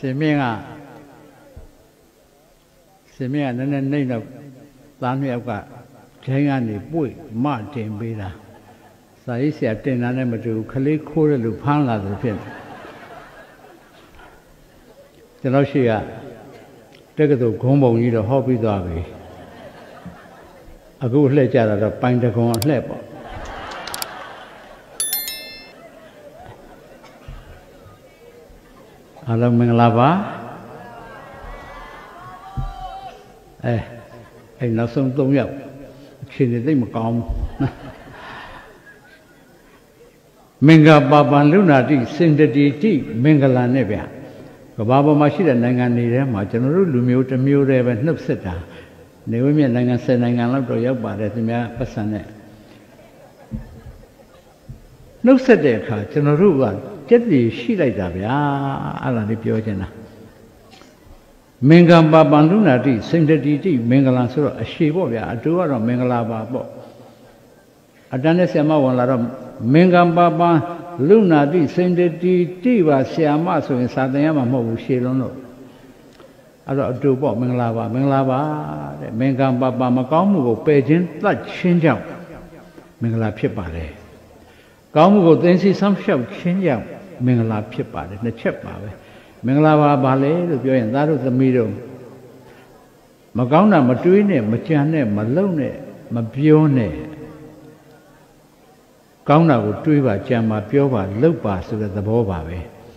ရှင်မင်းကနည်းနည်းနှိမ့်တော့သားနှစ်ယောက်ကဂျိုင်းကနေပွေမတင်ပေးတာစာရေးဆရာတင်တာနဲ့မတူဘူးခလေးခိုးတယ်လို့ဖမ်းလာတယ်ဖြစ်ကျွန်တော်ရှိကတက္ကသိုလ်ဂုံးပုံကြီးတော့ဟောပြီးသွားပြီအခုလှည့်ကြတာတော့ပိုင်တကုံလှည့်ပေါ့အားလုံးမင်္ဂလာပါအဲ့နောက်ဆုံး3ယောက်အခြေအနေသိမကောင်းမင်္ဂပါပန်လူနာတိစင်တတိတိမင်္ဂလာနဲ့ဗျကဘာပေါ်မှာရှိတဲ့နိုင်ငံတွေထဲမှာကျွန်တော်တို့လူမျိုးတစ်မျိုးတည်းပဲနှုတ်ဆက်တာနေဝမြနိုင်ငံ10နိုင်ငံလောက်တော့ရောက်ပါတယ်သူများပတ်စံနဲ့နှုတ်ဆက်တဲ့အခါကျွန်တော်တို့ကကြက်တည်ရှိလိုက်တာဗျာအဲ့ဒါလေးပြောချင်တာမင်္ဂပါပန်လူနာတိစင်တတိတိမင်္ဂလာဆိုတော့အရှိပေါ့ဗျာအတူကတော့မင်္ဂလာပါပေါ့အတန်းနဲ့ဆရာမဝင်လာတော့မင်္ဂပါပန်လူနာတိစင်တတိတိပါဆရာမဆိုရင်စာသင်ရမှာမဟုတ်ဘူးရှေလုံးတော့အဲ့တော့အတူပေါ့မင်္ဂလာပါတဲ့မင်္ဂပါပန်မကောင်းမှုကိုပယ်ခြင်းသတ်ခြင်းကြောင့်မင်္ဂလာဖြစ်ပါတယ်ကောင်းမှုကိုသိသိဆောင်းရှောက်ခြင်းကြောင့်မင်္ဂလာဖြစ်ပါတယ်နှစ်ချက်ပါပဲမင်္ဂလာပါဘာလဲလို့ပြောရင်သားတို့သမီးတို့မကောင်းတာမတွေးနဲ့မကြံနဲ့မလုံနဲ့မပြောနဲ့ကောင်းတာကိုတွေးပါကြံပါပြောပါလုပ်ပါဆိုတဲ့သဘောပါပဲ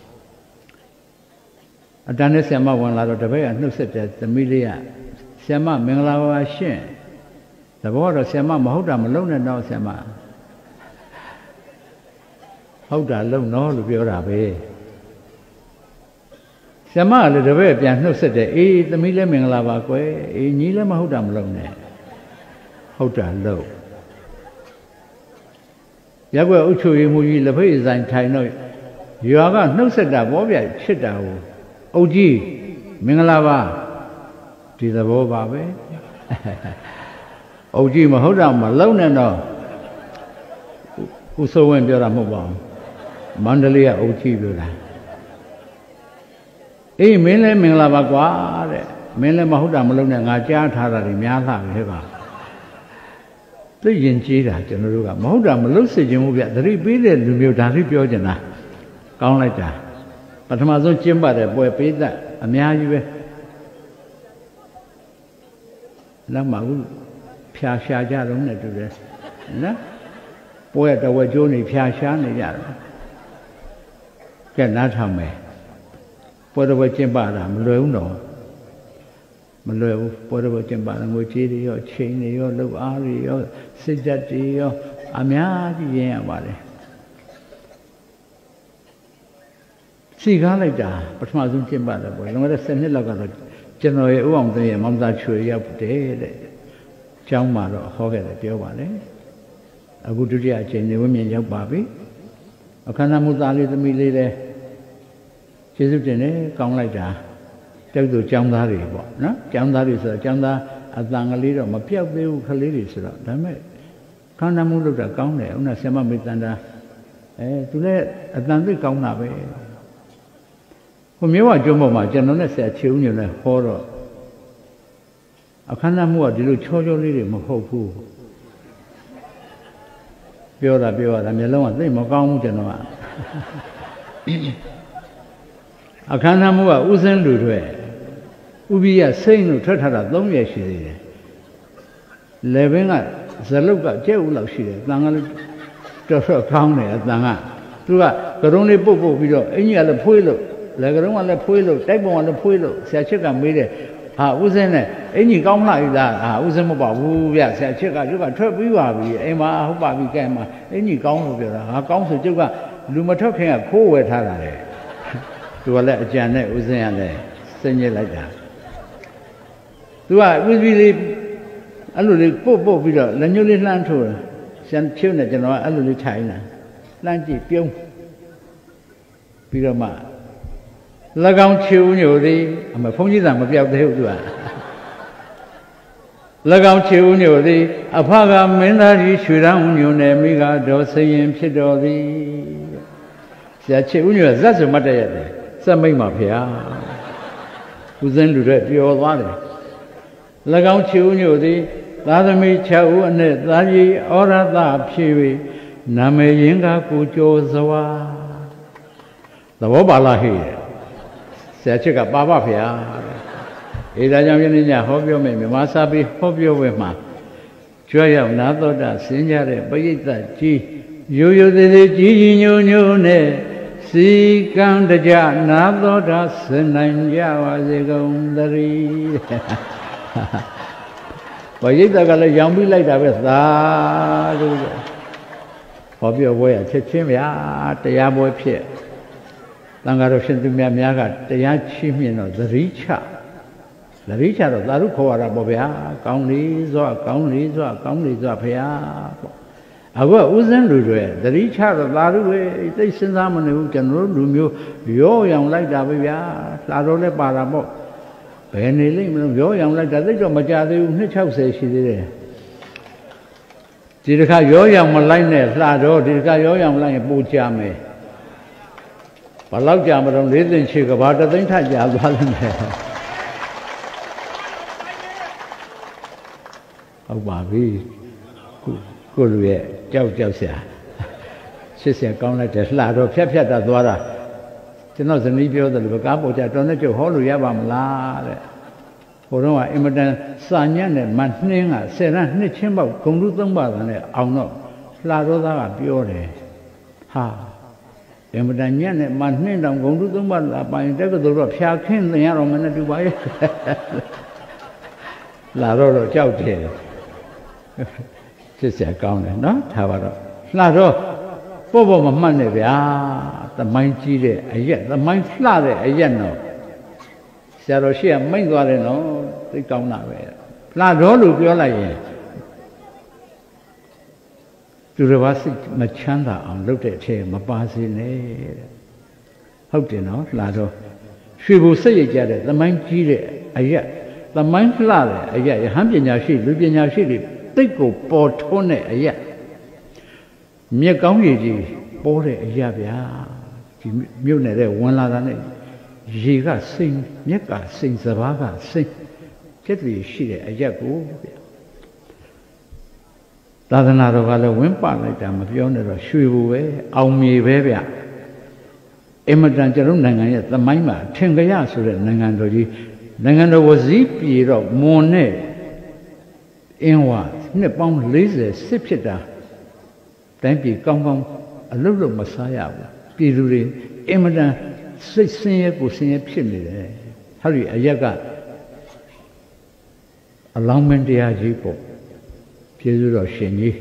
အတန်းနဲ့ဆရာမဝင်လာတော့တပည့်ကနှုတ်ဆက်တဲ့သမီးလေးကဆရာမမင်္ဂလာပါရှင့်သဘောတော့ဆရာမမဟုတ်တာမလုံနဲ့တော့ဆရာမဟုတ်တာလုံနော်လို့ပြောတာပဲဆရာမကလည်းတပည့်ပြန်နှုတ်ဆက်တယ်အေးသမီးလည်းမင်္ဂလာပါကွယ်အေးညီလည်းမဟုတ်တာမလုံနဲ့ဟုတ်တာလုံရက်ွယ်အုပ်ချုပ်ရေးမှူးကြီးလက်ဖက်ဆိုင်ထိုင်တော့ရွာကနှုတ်ဆက်တာဘောပြချစ်တာကိုအုပ်ကြီးမင်္ဂလာပါဒီသဘောပါပဲအုပ်ကြီးမဟုတ်တာမလုံနဲ့တော့ဦးစိုးဝင်းပြောတာမဟုတ်ပါဘူးမန္တလေးကအုပ်ကြီးပြောတာအေးမင်းလည်းမင်္ဂလာပါကွာတဲ့မင်းလည်းမဟုတ်တာမလုံနဲ့ငါကြားထားတာတွေများလာပြီဟဲ့ပါသိရင်ကြီးတာကျွန်တော်တို့ကမဟုတ်တာမလုပ်စေချင်ဘူးဗျသတိပေးတဲ့လူမျိုးဒါလေးပြောချင်တာကောင်းလိုက်တာပထမဆုံးကျင်းပတဲ့ပွဲပေးသက်အများကြီးပဲနောက်မှဖြာရှာကြတော့နဲ့တူတယ်နော်ပွဲတော်ဝဲကျိုးနေဖြာရှာနေကြတယ်ကဲနားထောင်မယ်ပွဲတော်ဝဲကျင်းပတာမလွယ်ဘူးတော့မလွယ်ဘူးပွဲတော်ဝဲကျင်းပတာငွေကြေးတွေရောချိန်တွေရောလုပ်အားတွေရောစိတ်ဓာတ်တွေရောအများကြီးရင်းရပါတယ်စီကားလိုက်တာပထမဆုံးကျင့်ပါတယ်ပေါ့လွန်ခဲ့တဲ့10နှစ်လောက်ကတော့ကျွန်တော်ရဲ့ဥအောင်သိရဲ့မောင်သားချွေရောက်တယ်တဲ့ကျောင်းမှာတော့ဟောခဲ့တယ်ပြောပါလေအခုဒုတိယအချိန်နေဝမြင်ရောက်ပါပြီအခမ်းအနားမှုသားလေးသမီးလေးလည်းကျေးဇူးတင်တယ်ကောင်းလိုက်တာတောက်သူကျောင်းသားတွေပေါ့နော်ကျောင်းသားတွေဆိုတော့ကျောင်းသားအတန်ကလေးတော့မပြောက်သေးဘူးခလေးတွေဆိုတော့ဒါပေမဲ့ခန္ဓာမှုလုပ်တာကောင်းတယ်ဥနာဆရာမမေတ္တန္တာသူလည်းအတန်သိကောင်းတာပဲဟိုမျိုးဝကျွန်းပေါ်မှာကျွန်တော်နဲ့ဆရာချေဦးညိုလည်းဟောတော့အခမ်းအနားမှုကဒီလိုချောချောလေးတွေမဟုတ်ဘူးပြောတာမျက်လုံးကသိမကောင်းဘူးကျွန်တော်ကအခမ်းအနားမှုကဥစဉ်လူတွေဥပိယစိတ်လို့ထွက်ထားတာ3ရက်ရှိသေးတယ်လေဘင်းကဇလုတ်ကကျဲဥလောက်ရှိတယ်တန်ကလည်းတော်တော်ကောင်းတယ်အတန်ကသူကကရုံးလေးပုတ်ပြီးတော့အင်ကြီးကလည်းဖွေးလို့လေကရုံးကလည်းဖွေးလို့တိုက်ပုံကလည်းဖွေးလို့ဆရာချစ်ကမေးတယ်ဟာဥစဉ်နဲ့အင်ကြီးကောင်းလားဤလားဟာဥစဉ်မပေါ့ဘူးဗျဆရာချစ်ကသူကထွက်ပြီးပါပြီအိမ်မှာဟုတ်ပါပြီကဲမှာအင်ကြီးကောင်းလို့ပြောတာဟာကောင်းဆိုကျုပ်ကလူမထွက်ခင်ကခိုးဝယ်ထားတာလေသူကလည်းအကြံနဲ့ဥစဉ်ရလည်းစိတ်ညစ်လိုက်တာသူကဥပ္ပိလေးအဲ့လိုလေးပုတ်ပြီးတော့လက်ညှိုးလေးလှမ်းထိုးတယ်ဆန်ချွတ်နဲ့ကျွန်တော်ကအဲ့လိုလေးထိုင်နေတာလှမ်းကြည့်ပြုံးပြီးတော့မှ၎င်းချေဦးညိုလေးအမဖုန်းကြီးသာမပြောက်သေးဘူးသူက၎င်းချေဦးညိုလေးအဖကမင်းသားကြီးရွှေရန်ညိုနယ်မိကတော်ဆရင်ဖြစ်တော်သည်ဆရာချေဦးညိုကဇတ်ဆိုမှတ်တတ်ရတယ်စက်မိတ်ပါဖေဟာဦးဇင်းလူတွေပြောသွားတယ်၎င်းချီဦးညို့သည်သာသမီ6ဦးအနက်သာကြီးဩရသဖြစ်၍နာမည်ရင်းကားကိုကျော်စွာသဘောပါလားဟဲ့ဆရာချစ်ကပါပါဗျာအေးဒါကြောင့်ယနေ့ညဟောပြောမယ်မြမစာပေဟောပြောပွဲမှာကြွရောက်နာသောတာဆင်းကြတဲ့ပရိသတ်ကြီးရိုးရိုးသေးသေးကြီးကြီးညိုညိုနဲ့စီကံတကြနာသောတာဆင်နိုင်ကြပါစေကုန်သတည်းပရိသတ်ကလည်းရောင်ပြီးလိုက်တာပဲသာလို့ဟောပြောပွဲရချက်ချင်းဗျာတရားပွဲဖြစ်တန်ဃာတော်ရှင်သူများကတရားချီးမြှင့်တော့သတိချတော့သာဓုခေါ်ရတာပေါ့ဗျာကောင်းလေစွာကောင်းလေစွာကောင်းလေစွာဖေဟာပေါ့အခုကဥစဉ်လူတွေသတိချတော့သာဓုပဲသိစဉ်းစားမနေဘူးကျွန်တော်တို့လူမျိုးရောရောင်လိုက်တာပဲဗျာလာတော့လည်းပါတာပေါ့ဘယ်နေလိမ့်မလို့ရောရောင်လိုက်တာသိတော့မကြသေးဘူး260ရှိသေးတယ်ဒီတစ်ခါရောရောင်မလိုက်နဲ့လှတော့ဒီတစ်ခါရောရောင်လိုက်ရင်ပိုကြမယ်ဘလောက်ကြာမတော့၄သိန်းချေကဘာတသိန်းထကြာသွားလိမ့်မယ်ဟုတ်ပါပြီကိုလူရဲ့ကြောက်ဆရာ80ကောင်းလိုက်တယ်လှတော့ဖြတ်တာသွားတာကျွန်တော်ဇနီးပြောတယ်လို့ကားပေါ်ကြတော်နဲ့ကျုပ်ဟောလို့ရပါမလားတဲ့ဟိုတော့ကအင်မတန်စာညံ့တဲ့မနှင်းက10ရန်နှစ်ချင်းပေါက်ဂုံလူ3ပါးနဲ့အောင်တော့လှတော့သားကပြောတယ်ဟာအင်မတန်ညံ့တဲ့မနှင်းတောင်ဂုံလူ3ပါးလာပိုင်တက်ကတော်တော့ဖြာခင်းသင်ရတော့မနဲ့တူပါရဲ့လာတော့ကြောက်တယ်စစ်စရာကောင်းတယ်နော်ထားပါတော့လှတော့ပေါ့မမှတ်နဲ့ဗျာသမိုင်းကြီးတဲ့အရက်သမိုင်းလှတဲ့အရက်တော့ဆရာတော်ရှိကမိတ်သွားတယ်နော်သိကောင်းတာပဲလှတော့လို့ပြောလိုက်ရင်သူတစ်ပါးစိတ်မချမ်းသာအောင်လုပ်တဲ့အထက်မပါစေနဲ့ဟုတ်တယ်နော်လှတော့ရွှေဘူစိတ်ရကြတဲ့သမိုင်းကြီးတဲ့အရက်သမိုင်းလှတဲ့အရက်ယဟန်ပညာရှိလူပညာရှိတွေတိတ်ကိုပေါ်ထွန်းတဲ့အရက်မြက်ကောင်းရည်ကြီးပေါ်တဲ့အရက်ဗျာဒီမြို့နယ်တဲ့ဝင်လာတာနဲ့ရေကစိမ့်မြက်ကစိမ့်စဘာကစိမ့်ကျက်တွေရှိတဲ့အရက်ကိုဗျာသာသနာတော်ကလည်းဝင်းပလိုက်တာမပြောနဲ့တော့ရွှေဘူပဲအောင်မြေပဲဗျာအင်မတန်ကျွန်တော်နိုင်ငံရဲ့သမိုင်းမှာထင်ကြရဆိုတဲ့နိုင်ငံတော်ကြီးနိုင်ငံတော်ဝစည်းပြည်တော့မွန်နဲ့အင်းဝါနှစ်ပေါင်း40စစ်ဖြစ်တာတိုင်းပြည်ကောင်းအလုတ်လို့မစားရဘူးပြည်သူတွေအင်မတန်စိတ်ဆင်းရဲကိုဆင်းရဲဖြစ်နေတယ်ဟာဒီအရက်ကအလောင်းမင်းတရားကြီးပေါ့ကျေးဇူးတော်ရှင်ကြီး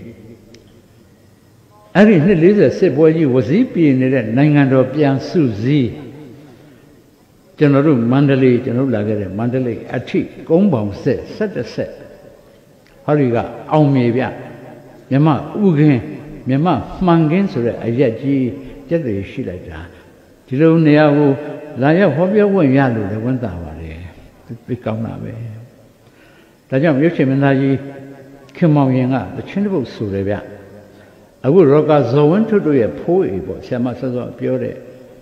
အဲ့ဒီနှစ်40စစ်ပွဲကြီးဝစည်းပြည်နေတဲ့နိုင်ငံတော်ပြန်စုစည်းကျွန်တော်တို့မန္တလေးကျွန်တော်လာခဲ့တဲ့မန္တလေးအထိကုန်းပေါင်ဆက်17ဆက်ဟောဒီကအောင်မြေပြမြမဥခင်းမြမမှန်ခင်းဆိုတဲ့အရက်ကြီးကျက်တွေရှိလိုက်တာဒီလိုနေရာကိုလာရောက်ဟောပြောဝင်ရလို့လည်းဝန်တာပါလေသိကောင်းတာပဲဒါကြောင့်မြို့ရှင်မင်းသားကြီးခင်မောင်ရင်ကတချင်းတစ်ပုတ်ဆိုတယ်ဗျအခုရောကဇော်ဝင်းထွတ်တို့ရဲ့ဖိုးအေပေါ့ဆရာမဆောစောပြောတဲ့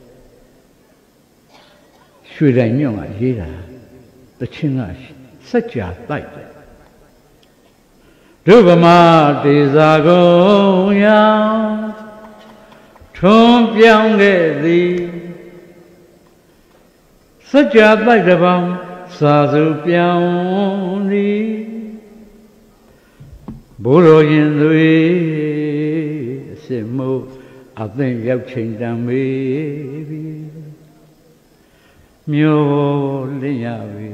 ရွှေတိုင်ညွန့်ကရေးတာတချင်းကစัจ जा တိုက်တယ်ဒုဗမာတေဇာကုံရောင်ထွန်းပြောင်းခဲ့သည်စัจ जा တိုက်တစ်ပေါင်းစာစုပြောင်းသည်ဘိုးတော်ရင်သွေးအစစ်မို့အသင်ရောက်ချိန်တန်မေးပြီမျိုးလင်းရပြီ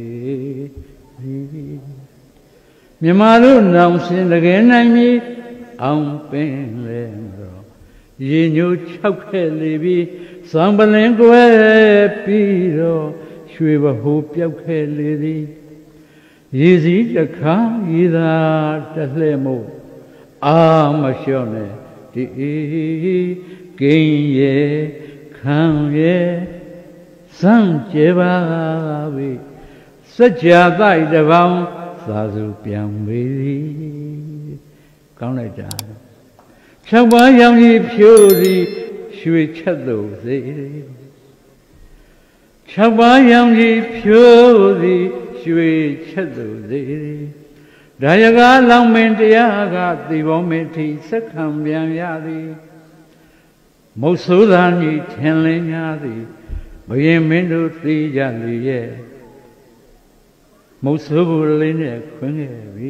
မြမတို့နောင်စင်တကယ်နိုင်ပြီအောင်ပင်လဲတော့ရေညို6ခဲ့လေပြီဇံပလင်ကွယ်ပြီးတော့ရွှေဘဟိုပြောက်ခဲ့လေသည်ရေစီးတစ်ခါရေသာတလှဲ့မို့အာမလျှော့နဲ့ဒီကိန်းရဲ့ခံရဲ့စံကြပါပြီစัจ जा တိုက်တစ်ပေါင်းသာစုပြောင်းပြီကောင်းလိုက်တာ6ပါးရောင်ကြီးဖြိုးသည်ရွှေချက်သူစေ 6ပါးရောင်ကြီးဖြိုးသည်ရွှေချက်သူသေးဒါယကလောင်မင်းတရားကသေဘောမင်းထိစက္ခံပြန်ရသည်မုတ်ဆိုးသာညီထင်လင်းများသည်ဘုရင်မင်းတို့သိကြလေရဲ့မုတ်ဆိုးဘူးလေးနဲ့ခွင်းခဲ့ပြီ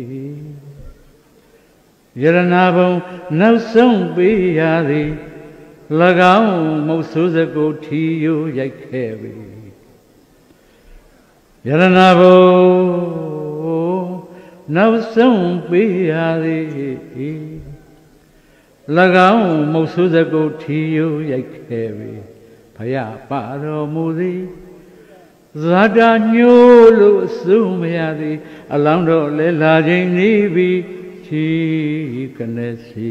ယရနာဘုံနောက်ဆုံးပေးရသည်၎င်းမုတ်ဆိုးစကိုထီယိုရိုက်ခဲ့ပြီယရနာဘုံနောက်ဆုံးပေးရသည်၎င်းမုတ်ဆိုးစကိုထီယိုရိုက်ခဲ့ပြီဘုရားပါတော်မူသည်ဇာတာညို့လို့အစိုးမရသည်အလောင်းတော်လဲလာခြင်းနေပြီချီကနေစီ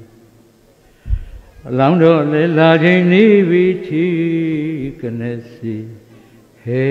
အလောင်းတော်လဲလာခြင်းနေပြီချီကနေစီဟဲ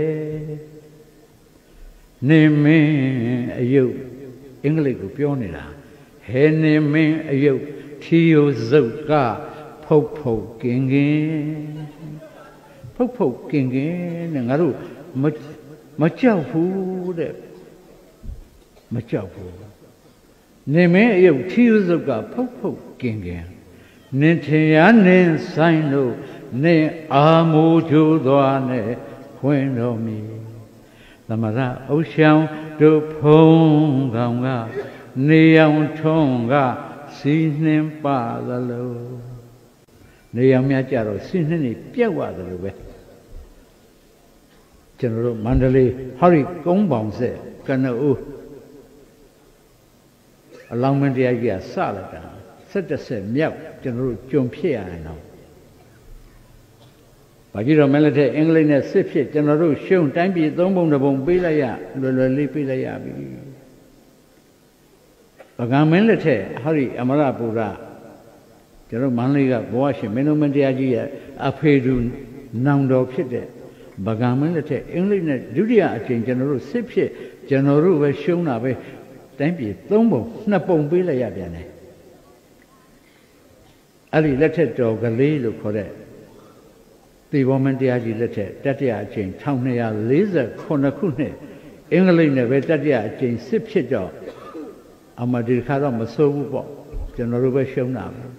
နေမင်းအယုတ်အင်္ဂလိပ်ကိုပြောနေတာဟဲနေမင်းအယုတ်ထီယိုစုတ်ကဖုတ်ဖုတ်ကင်ကင်ဖုတ်ဖုတ်ကင်ကင်နဲ့ငါတို့မကြောက်ဘူးတဲ့မကြောက်ဘူးနေမင်းအယုတ်ထီယိုစုတ်ကဖုတ်ဖုတ်ကင်ကင်နင်ထင်ရနင်ဆိုင်လို့နင်အာမိုးချိုးသွားနဲ့ခွင်တော်မီသမရအုပ်ဆောင်တို့ဖုံးကောင်ကနေအောင်ထုံးကစီနှင်းပါသလိုနေအောင်များကြတော့စီနှင်းနေပြက်သွားသလိုပဲကျွန်တော်တို့မန္တလေးဟောဒီကုန်းပေါင်ဆက်ကနအိုးအလောင်းမင်းတရားကြီးကစလိုက်တာ17ဆက်မြောက်ကျွန်တော်တို့ကြုံဖြစ်ရရင်တော့ဘာကြီးတော့မဲလက်ထက်အင်္ဂလိပ်နဲ့စစ်ဖြစ်ကျွန်တော်တို့ရှုံတိုင်းပြည်3ပုံ2ပုံပေးလိုက်ရလွယ်လွယ်လေးပေးလိုက်ရပြီဗကံမင်းလက်ထက်ဟောဒီအမရပူရကျွန်တော်မန္တလေးကဘဝရှင်မင်းတို့မတရားကြီးရဲ့အဖေသူနောင်တော်ဖြစ်တဲ့ဗကံမင်းလက်ထက်အင်္ဂလိပ်နဲ့ဒုတိယအချိန်ကျွန်တော်တို့စစ်ဖြစ်ကျွန်တော်တို့ပဲရှုံတာပဲတိုင်းပြည်3ပုံ2ပုံပေးလိုက်ရပြန်တယ်အဲ့ဒီလက်ထက်တော်ကလေးလို့ခေါ်တဲ့သေဘောမင်းတရားကြီးလက်ထက်တတိယအချိန်1248ခုနှစ်အင်္ဂလိပ်နဲ့ပဲတတိယအချိန်စစ်ဖြစ်တော့အမဒီခါတော့မဆိုးဘူးပေါ့ကျွန်တော်တို့ပဲရှုံးတာပဲ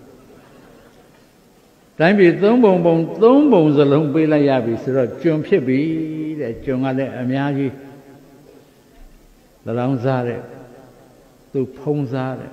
တိုင်းပြည်3ပုံစလုံးပေးလိုက်ရပြီဆိုတော့ကျွန်ဖြစ်ပြီတဲ့ကျွန်ကလည်းအများကြီးလောင်စားတဲ့သူဖုံးစားတဲ့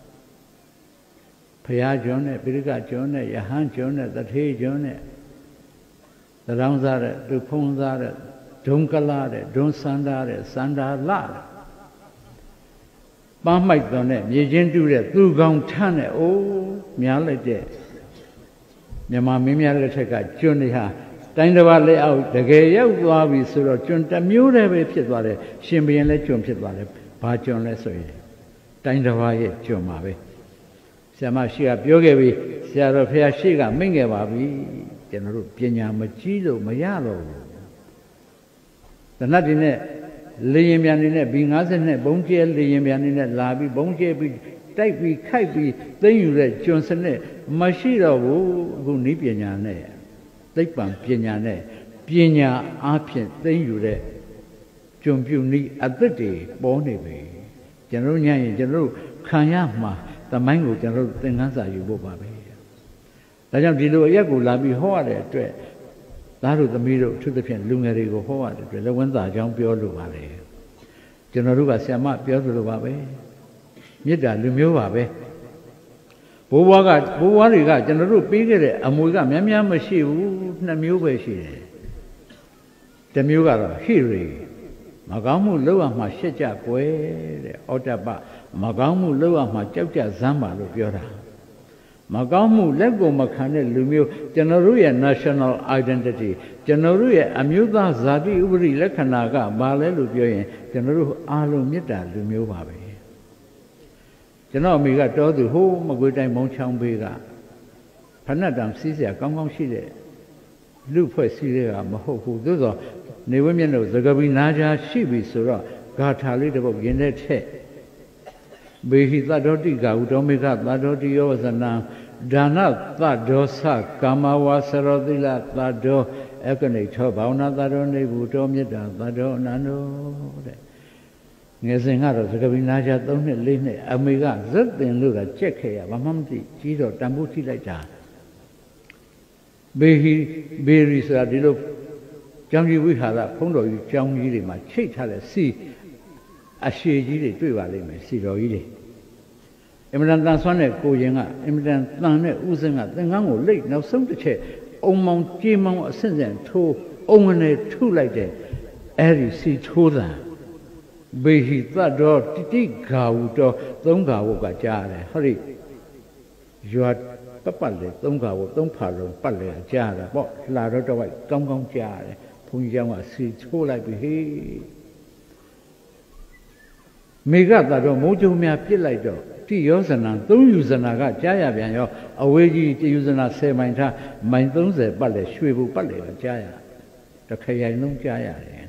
ဘုရားကျွန်းနဲ့ပိဋကကျွန်းနဲ့ယဟန်ကျွန်းနဲ့တထေးကျွန်းနဲ့လောင်စားတဲ့သူဖုံးစားတဲ့ဒုံကလာတဲ့ဒုံစန္ဒာတဲ့စန္ဒာလာတဲ့ပန်းမိုက်တော်နဲ့မြေချင်းတူးတဲ့သူကောင်ထမ်းတဲ့အိုးများလိုက်တဲ့မြန်မာမင်းများလက်ထက်ကကျွန်းတွေဟာတိုင်းတစ်ပါးလက်အောက်တကယ်ရောက်သွားပြီဆိုတော့ကျွန်းတစ်မျိုးတည်းပဲဖြစ်သွားတယ်ရှင်ဘုရင်လည်းကျွန်းဖြစ်သွားတယ်ဘာကျွန်းလဲဆိုရင်တိုင်းတစ်ပါးရဲ့ကျွန်းပါပဲဆရာမရှိကပြောခဲ့ပြီဆရာတော်ဖះရှိကမိန့်ခဲ့ပါပြီကျွန်တော်တို့ပညာမကြီးလို့မရတော့ဘူးတနတ်တွေနဲ့လေရင်ပြန်နေနဲ့ B50 နဲ့ဘုံကျဲလေရင်ပြန်နေနဲ့လာပြီးဘုံကျဲပြီးတိုက်ပြီးခိုက်ပြီးသိမ့်ယူတဲ့ကျွန်းစနစ်မရှိတော့ဘူးအခုနည်းပညာနဲ့သိပ္ပံပညာနဲ့ပညာအားဖြင့်သိမ့်ယူတဲ့ကျွန်းပြုနည်းအသက်တွေပေါ်နေပြီကျွန်တော်ညံ့ရင်ကျွန်တော်ခံရမှာသမိုင်းကိုကျွန်တော်သင်ခန်းစာယူဖို့ပါပဲဒါကြောင့်ဒီလိုအရက်ကိုလာပြီးဟောရတဲ့အတွက်သားတို့သမီးတို့အထူးသဖြင့်လူငယ်တွေကိုဟောရတဲ့အတွက်လက်ဝန်းသာကြောင်းပြောလို့ပါလေကျွန်တော်တို့ကဆရာမပြောသလိုပါပဲမေတ္တာလူမျိုးပါပဲဘိုးဘွားတွေကကျွန်တော်တို့ပေးခဲ့တဲ့အမွေကများများမရှိဘူး2မျိုးပဲရှိတယ်တစ်မျိုးကတော့ဟိရိမကောင်းမှုလောက်ရမှာရှက်ကြကွယ်တဲ့ဩတ္တပမကောင်းမှုလောက်ရမှာကြောက်ကြဇမ်းပါလို့ပြောတာမကောင်းမှုလက်ကိုမခံတဲ့လူမျိုးကျွန်တော်တို့ရဲ့ national identity ကျွန်တော်တို့ရဲ့အမျိုးသားဇာတိဥပဒေလက္ခဏာကဘာလဲလို့ပြောရင်ကျွန်တော်တို့အားလုံးမေတ္တာလူမျိုးပါပဲကျွန်တော်အမိကတောသူဟိုးမကွေးတိုင်းမုံချောင်းဘေးကဖဏတ်တံစီးစရာကောင်းကောင်းရှိတဲ့လူဖွဲ့စည်းတွေကမဟုတ်ဘူးသို့သောနေဝိမျက်နှာစကပီနာကြားရှိပြီဆိုတော့ဂါထာလေးတစ်ပုဒ်ရင်းတဲ့ထက်ဘေဟိသတ္တောတိကာဟုတောမေခသတ္တောတိယောဝဇနံဒါနသတ္တောသကာမဝါစရောတိလသတ္တော ekane cho bhavana taro nibuto metta taro anando de ngài sinh ra rồi cái bình na cha tông này lên này America rất tiền lưu là chết khe và mắm thì chỉ rồi tam bút chỉ lại trả bê ra đi lúc trong gì quý hà là không đổi trong gì để mà chết thay là si xì gì đểတွေ့ပါလိမ့်မယ်စီတော်ကြီးတွေအမှန်တန်ဆွမ်းတဲ့ကိုရင်ကအမှန်တန်တန်တဲ့ဥစဉ်ကသင်္ကန်းကိုလိတ်နောက်ဆုံးတစ်ချက်အုံမောင်ကြေးမောင်အဆင့်ဆင့်ထိုးအုံငနဲ့ထုလိုက်တဲ့အဲ့ဒီစီထိုးတာဘေဟိတတော်တိတိဂါဝတော်သုံးဂါဝကကြားတယ်ဟောဒီရွာပတ်လေသုံးဂါဝသုံးဖာလုံးပတ်လေကြားတာပေါ့လာတော့တော့ကောင်းကောင်းကြားတယ်ဘုန်းကြီးကျောင်းကစီထိုးလိုက်ပြီဟေးမေဃတာတော့မိုးကြုံများပြစ်လိုက်တော့တိယောဇနာသုံးယူဇနာကကြားရပြန်ရောအဝေးကြီးတိယူဇနာ10မိုင်ထားမိုင်30ပတ်လေရွှေဘူပတ်လေကကြားရတခရိုင်လုံးကြားရတယ်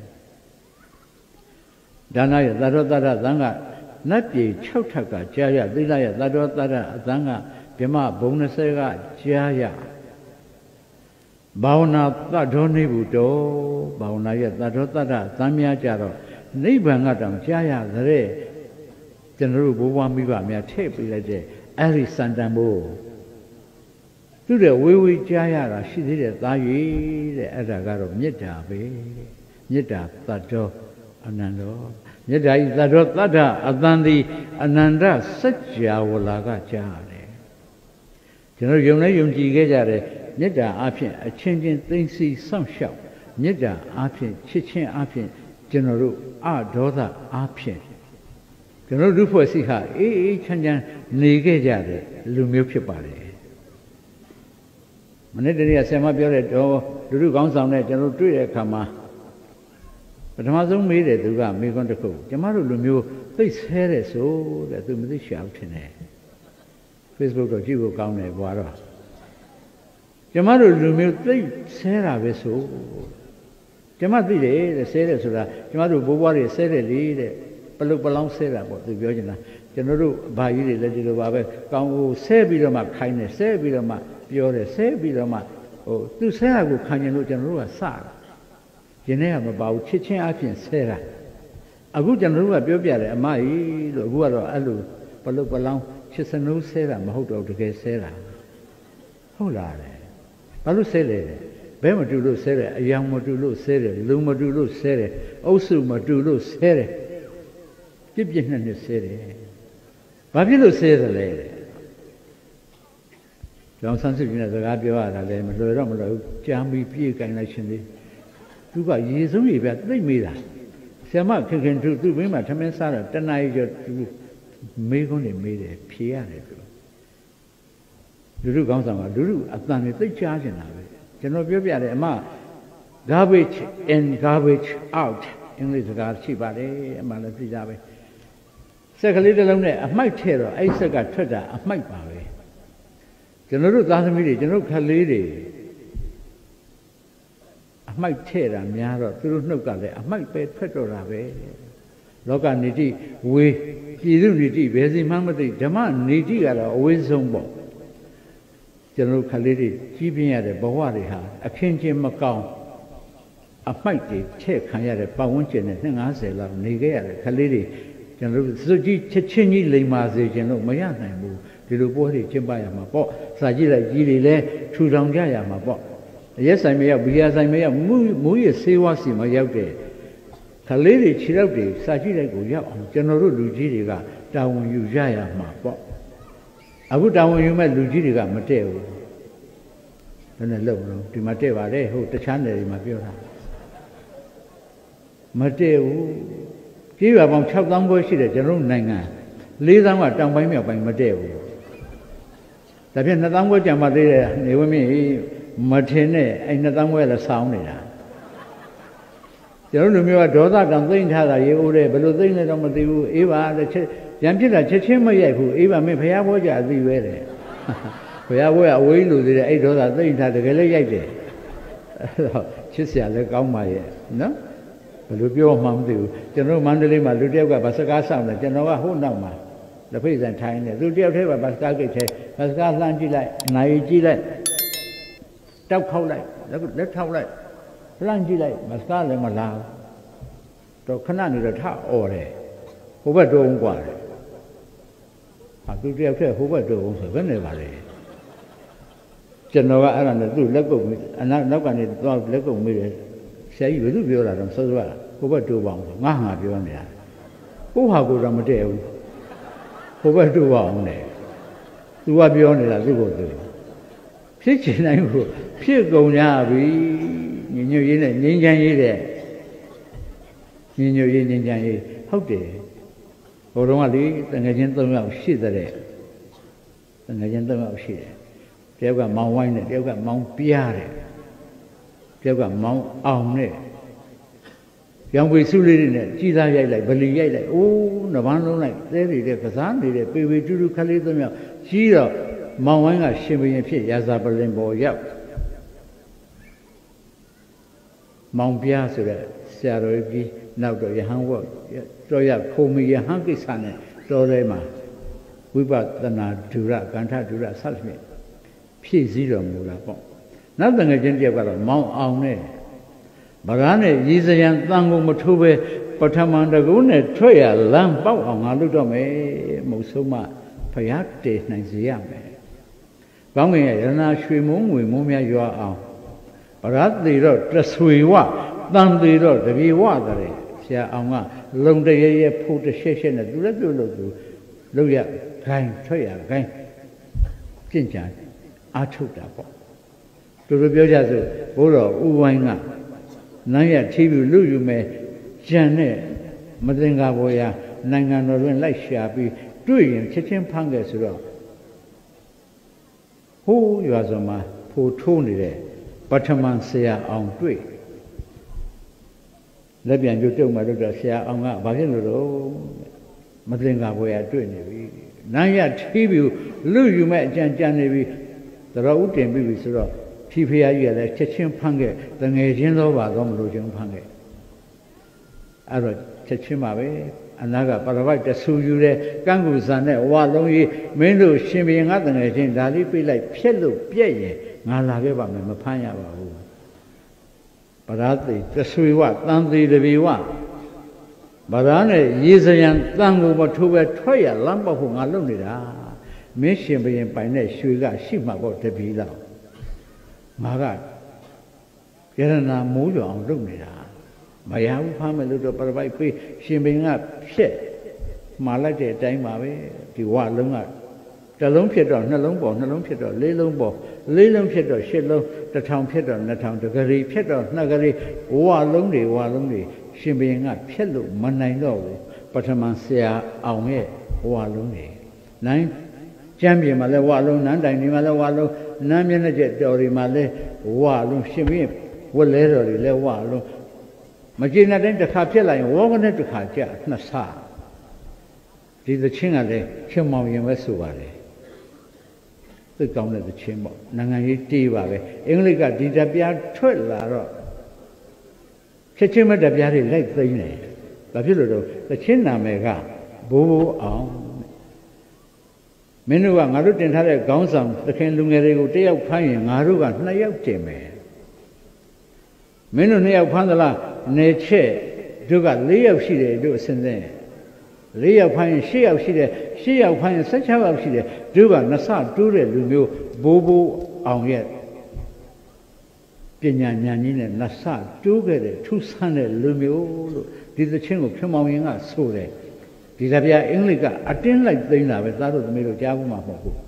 ဒါနရဲ့သတ္တတရသံဃာနတ်ပြည်6ထပ်ကကြားရသီလရဲ့သတ္တတရအသံဃာဗြဟ္မဘုံ20ကကြားရဘာဝနာသတ္တောနိဗ္ဗုတောဘာဝနာရဲ့သတ္တတရသံများကြတော့နိဗ္ဗာန်ကတောင်ကြားရတဲ့ကျွန်တော်တို့ဘိုးဘွားမိဘများထည့်ပေးလိုက်တဲ့အဲ့ဒီစံတန်ဖို့သူတဲ့ဝေဝေးကြားရတာရှိသေးတယ်သား၍တဲ့အဲ့ဒါကတော့မေတ္တာပဲမေတ္တာသတ္တောအနန္တောမေတ္တာဤသတ္တောသတ္တအတန်တိအနန္တစัจ java လာကကြားရတယ်ကျွန်တော်ယုံလဲယုံကြည်ခဲ့ကြတယ်မေတ္တာအဖြစ်အချင်းချင်းသိသိစောင့်ရှောက်မေတ္တာအဖြစ်ချစ်ချင်းအဖြစ်ကျွန်တော်တို့အဒေါသအဖြစ်ကျွန်တော်တို့ဖွဲ့စည်းဟာအေးအေးချမ်းချမ်းနေခဲ့ကြတယ်လူမျိုးဖြစ်ပါတယ်မနေ့တည်းကဆရာမပြောတဲ့တော့လူလူကောင်းဆောင်နဲ့ကျွန်တော်တွေ့တဲ့အခါမှာပထမဆုံးမေးတယ်သူကမေးခွန်းတစ်ခုကျမတို့လူမျိုးသိဆဲတယ်ဆိုတဲ့သူမသိရှာဘူးထင်တယ် Facebook တော့ကြည့်ဖို့ကောင်းတယ်ဘွာတော့ကျမတို့လူမျိုးသိဆဲတာပဲဆိုကျမသိတယ်တဲ့ဆဲတယ်ဆိုတာကျမတို့ဘိုးဘွားတွေဆဲတယ်လေတဲ့ပလုတ်ပလောင်းဆဲတာပေါ့သူပြောချင်တာကျွန်တော်တို့ဘာကြီးတွေလည်းဒီလိုပါပဲကောင်းကိုဆဲပြီးတော့မှခိုင်းတယ်ဆဲပြီးတော့မှပြောတယ်ဆဲပြီးတော့မှသူဆဲတာကိုခံရင်လို့ကျွန်တော်တို့ကစတာရင်ထဲကမပါဘူးချစ်ချင်းအဖြစ်ဆဲတာအခုကျွန်တော်တို့ကပြောပြတယ်အမကြီးလို့အခုကတော့အဲ့လိုပလုတ်ပလောင်းချစ်စနိုးဆဲတာမဟုတ်တော့တကယ်ဆဲတာဟုတ်လားလေဘာလို့ဆဲလဲဘဲမတူလို့ဆဲတယ်အယောင်မတူလို့ဆဲတယ်လူမတူလို့ဆဲတယ်အုပ်စုမတူလို့ဆဲတယ်ပြစ်ပြစ်နဲ့ဆဲတယ်ဘာဖြစ်လို့ဆဲသလဲကျောင်းဆန်းစုကြည်နဲ့စကားပြောရတာလည်းမလွယ်တော့မလွယ်ဘူးကြားပြီးပြေးကင်လိုက်ရှင်သေးသူကရေဆုံးရေပြသိမ့်မေးတာဆရာမခင်သူ့မင်းမထမင်းစားတော့တဏှာကြီးကျော်သူမေးခွန်းတွေမေးတယ်ဖြေရတယ်သူလူလူကောင်းဆောင်ကလူလူအတန်တွေသိကြားချင်တာပဲကျွန်တော်ပြောပြတယ်အမ garbage in garbage out အင်္ဂလိပ်စကားရှိပါတယ်အမှလည်းသိကြပဲစက်ကလေးတစ်လုံးနဲ့အမိုက်ထည့်တော့အဲ့ဆက်ကထွက်တာအမိုက်ပါပဲကျွန်တော်တို့သားသမီးတွေကျွန်တော်ခလေးတွေအမိုက်ထည့်တာများတော့သူတို့နှုတ်ကလည်းအမိုက်ပဲထွက်တော့တာပဲလောကနေတိဝေပြည်သူနေတိဘယ်စီမှမသိဓမ္မနေတိကတော့အဝေးဆုံးပေါ့ကျွန်တော်ခလေးတွေကြီးပြင်းရတဲ့ဘဝတွေဟာအခင်းချင်းမကောင်းအမိုက်တွေထည့်ခံရတဲ့ပတ်ဝန်းကျင်နဲ့250လောက်နေခဲ့ရတဲ့ခလေးတွေကျွန်တော်တို့စွတ်ကြီးချက်ချင်းကြီးလိမ်မာစေခြင်းလို့မရနိုင်ဘူးဒီလိုပွဲတွေကျင်းပရမှာပေါ့စာကြည့်လိုက်ကြီးတွေလည်းထူထောင်ကြရမှာပေါ့ရက်ဆိုင်မရောက်ဘီယာဆိုင်မရောက်မူရဆေးဝါးစီမရောက်တဲ့ခလေးတွေခြေထောက်တွေစာကြည့်လိုက်ကိုရောက်အောင်ကျွန်တော်တို့လူကြီးတွေကတာဝန်ယူရရမှာပေါ့အခုတာဝန်ယူမဲ့လူကြီးတွေကမတည့်ဘူးဘယ်နဲ့လုံလို့ဒီမှာတည့်ပါတယ်ဟုတ်တခြားနယ်တွေမှာပြောတာမတည့်ဘူးကြီးရွာပေါင်း6000ခွဲရှိတယ်ကျွန်တော်တို့နိုင်ငံ4000ကတောင်ပိုင်းမြောက်ပိုင်းမတည့်ဘူးဒါဖြင့်2000ခွဲကြံပါသေးတယ်နေဝင်းမင်းမထင်နဲ့အဲ့2000ခွဲလည်းဆောင်းနေတာကျွန်တော်လူမျိုးကဒေါသကံသိမ့်ထားတာရေဦးတယ်ဘယ်လိုသိမ့်လဲတော့မသိဘူးအေးပါတဲ့ရံပြစ်တာချက်ချင်းမရိုက်ဘူးအေးပါမင်းဖះဘောကြအသိပဲတဲ့ဖះဘောကအဝေးလူသေးတယ်အဲ့ဒေါသသိမ့်ထားတကယ်လည်းရိုက်တယ်အဲ့တော့ချစ်စရာလည်းကောင်းပါရဲ့နော်ဘယ်လိုပြောမှမသိဘူးကျွန်တော်မန္တလေးမှာလူတယောက်ကဗစကားဆောင်တယ်ကျွန်တော်ကဟိုနောက်မှာလက်ဖိတ်ဆန်ထိုင်းတယ်သူတယောက်တည်းကဗစကားကိတ်ထဲဗစကားလှမ်းကြည့်လိုက်နိုင်ကြည့်လိုက်တောက်ခေါက်လိုက်လက်ထောက်လိုက် Lanji like Mascala Malau. To Canani the top or who were doing what? I could have said who were doing whenever. General Island do Lego and not going to Lego me say you do build them so well. Who were doing one? Who have good Amadeo? Who were doing one there? Who are beyond it as you go to? Pitching I go, Pure go now, we knew in a ninja there. You knew in ninja, how dare? Or only the gentleman of shit there. The gentleman of shit. They've got Mount Wine, they've got Mount Pierre, they've got Mount Alne. Young we Suli in it, Jesus like, Bali like, oh, Navano like, there is a Kazan, they pay we do Kalidomia. Jesus. Mount Wanga shimmering and pit, Yazabalin boy, yep. Mount Piazza, Sarah, now do your handwork. Doya, call me your hunky son, Dorema. We bought the Natura, Ganta Dura, Salsmith. P zero Murapo. Nothing against you about Mount Aune. Barane, Yizayan, Tango Motube, Potamanda Gune, Troya, Lamp out on Aludome, Mosoma, Payate, Naziame. Vắng ngày na suy muốn người muốn mẹ dọa ao, bà đi rồi rất suy quá, đang đi rồi để đi quá rồi, xe ông à, lồng đây phụ để xe này rất lâu giờ gai thôi à gai, chính xác, chụp đã bỏ, tôi biểu ra rồi, bố rồi u anh à, nãy giờ TV lưu dùng mẹ, chân này, mà đến gặp bố ya, nãy ngày nó lên lại xe bị đuổi chết chết phăng cái rồi. Who you are my poor Tony, Butterman say on three. Lebian, you told my daughter, say on a Bagino, Madringa way at doing. Naya TV, lose you met Jan January, the road and be with the TPI, like Chechen Pange, the Asian over Lojang Pange. I wrote Chechimawe. Anaga, but I just saw you there, Ganguzan, Walongi, Mendo, Shimmy, and other agent, Dali be like Pielo, Pie, Nalageva, Mapanya. But I think the sweet what, Nandi the Viva. But I know, Yizayan, Tango, Matuba, Troya, Lamba, whom I loaned it. Mission being by net, Suga, Shima got the Villa. Maga, Gerana Mujo on Lumida. My young family to provide free, she being up shit. Malate time away, the one long up. The long pit on the long bone, the long pit on Lilong bone, Lilong pit or shillo, the town pit on the town, the gary pit or nagari, Walongi, she being up pillow, Manai no, but a man say, I'll make Walongi. 9 Champion Male Wallo, Nandani Male Wallo, Namianajet Dori Male, Wallo, Shimmy, Walero, Le Wallo. Magina then the Capella and walking to Kaja, Nasa. Did the Chingale, Chimmo Yamasuare. The governor of the Chimmo, Nangani Tivare, Engliga did a beard 12 laro. Chachima de Biari like the Ine. La Pillow, the China Mega, Boo on. Menua Marut had a gonsam, the Ken Lungerego day of Pine, Maruga, Nayok Jeme. Menu near Pandala. Nature, do got lay of she do send there. Lay of pine, she of she of pine, such how she do got Nasa, do it, Lumio, Bobo, on yet. Pinyanina, Nasa, do get it, 2 Sunday, Lumio, did the chin of Kimong us so there. Did I be Englica? I didn't like the enough without the middle Javuma.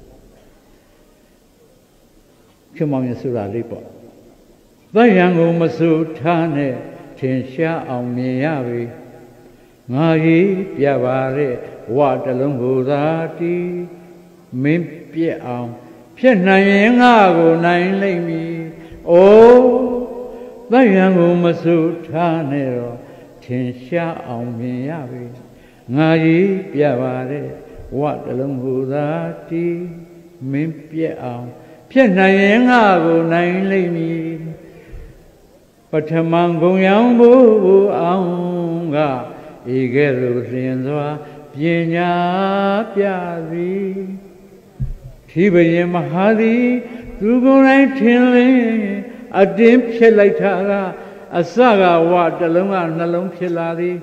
Kimong Sura Lipo. The young Masu Tane. Tinsha on Miyavi Ngai Piavare, Watalunguzati, Mimpia on Pianayangago, 9 lame. Oh, the young Masutanero, Tinsha on Miyavi Ngai Piavare, Watalunguzati, Mimpia on Pianayangago, 9 lame. Patamang yang bu aunga igeru sinwa pinya pyari thibaye mahari dugunai thinle adim phit lai tha ga Asaga what the lunga nalong pilari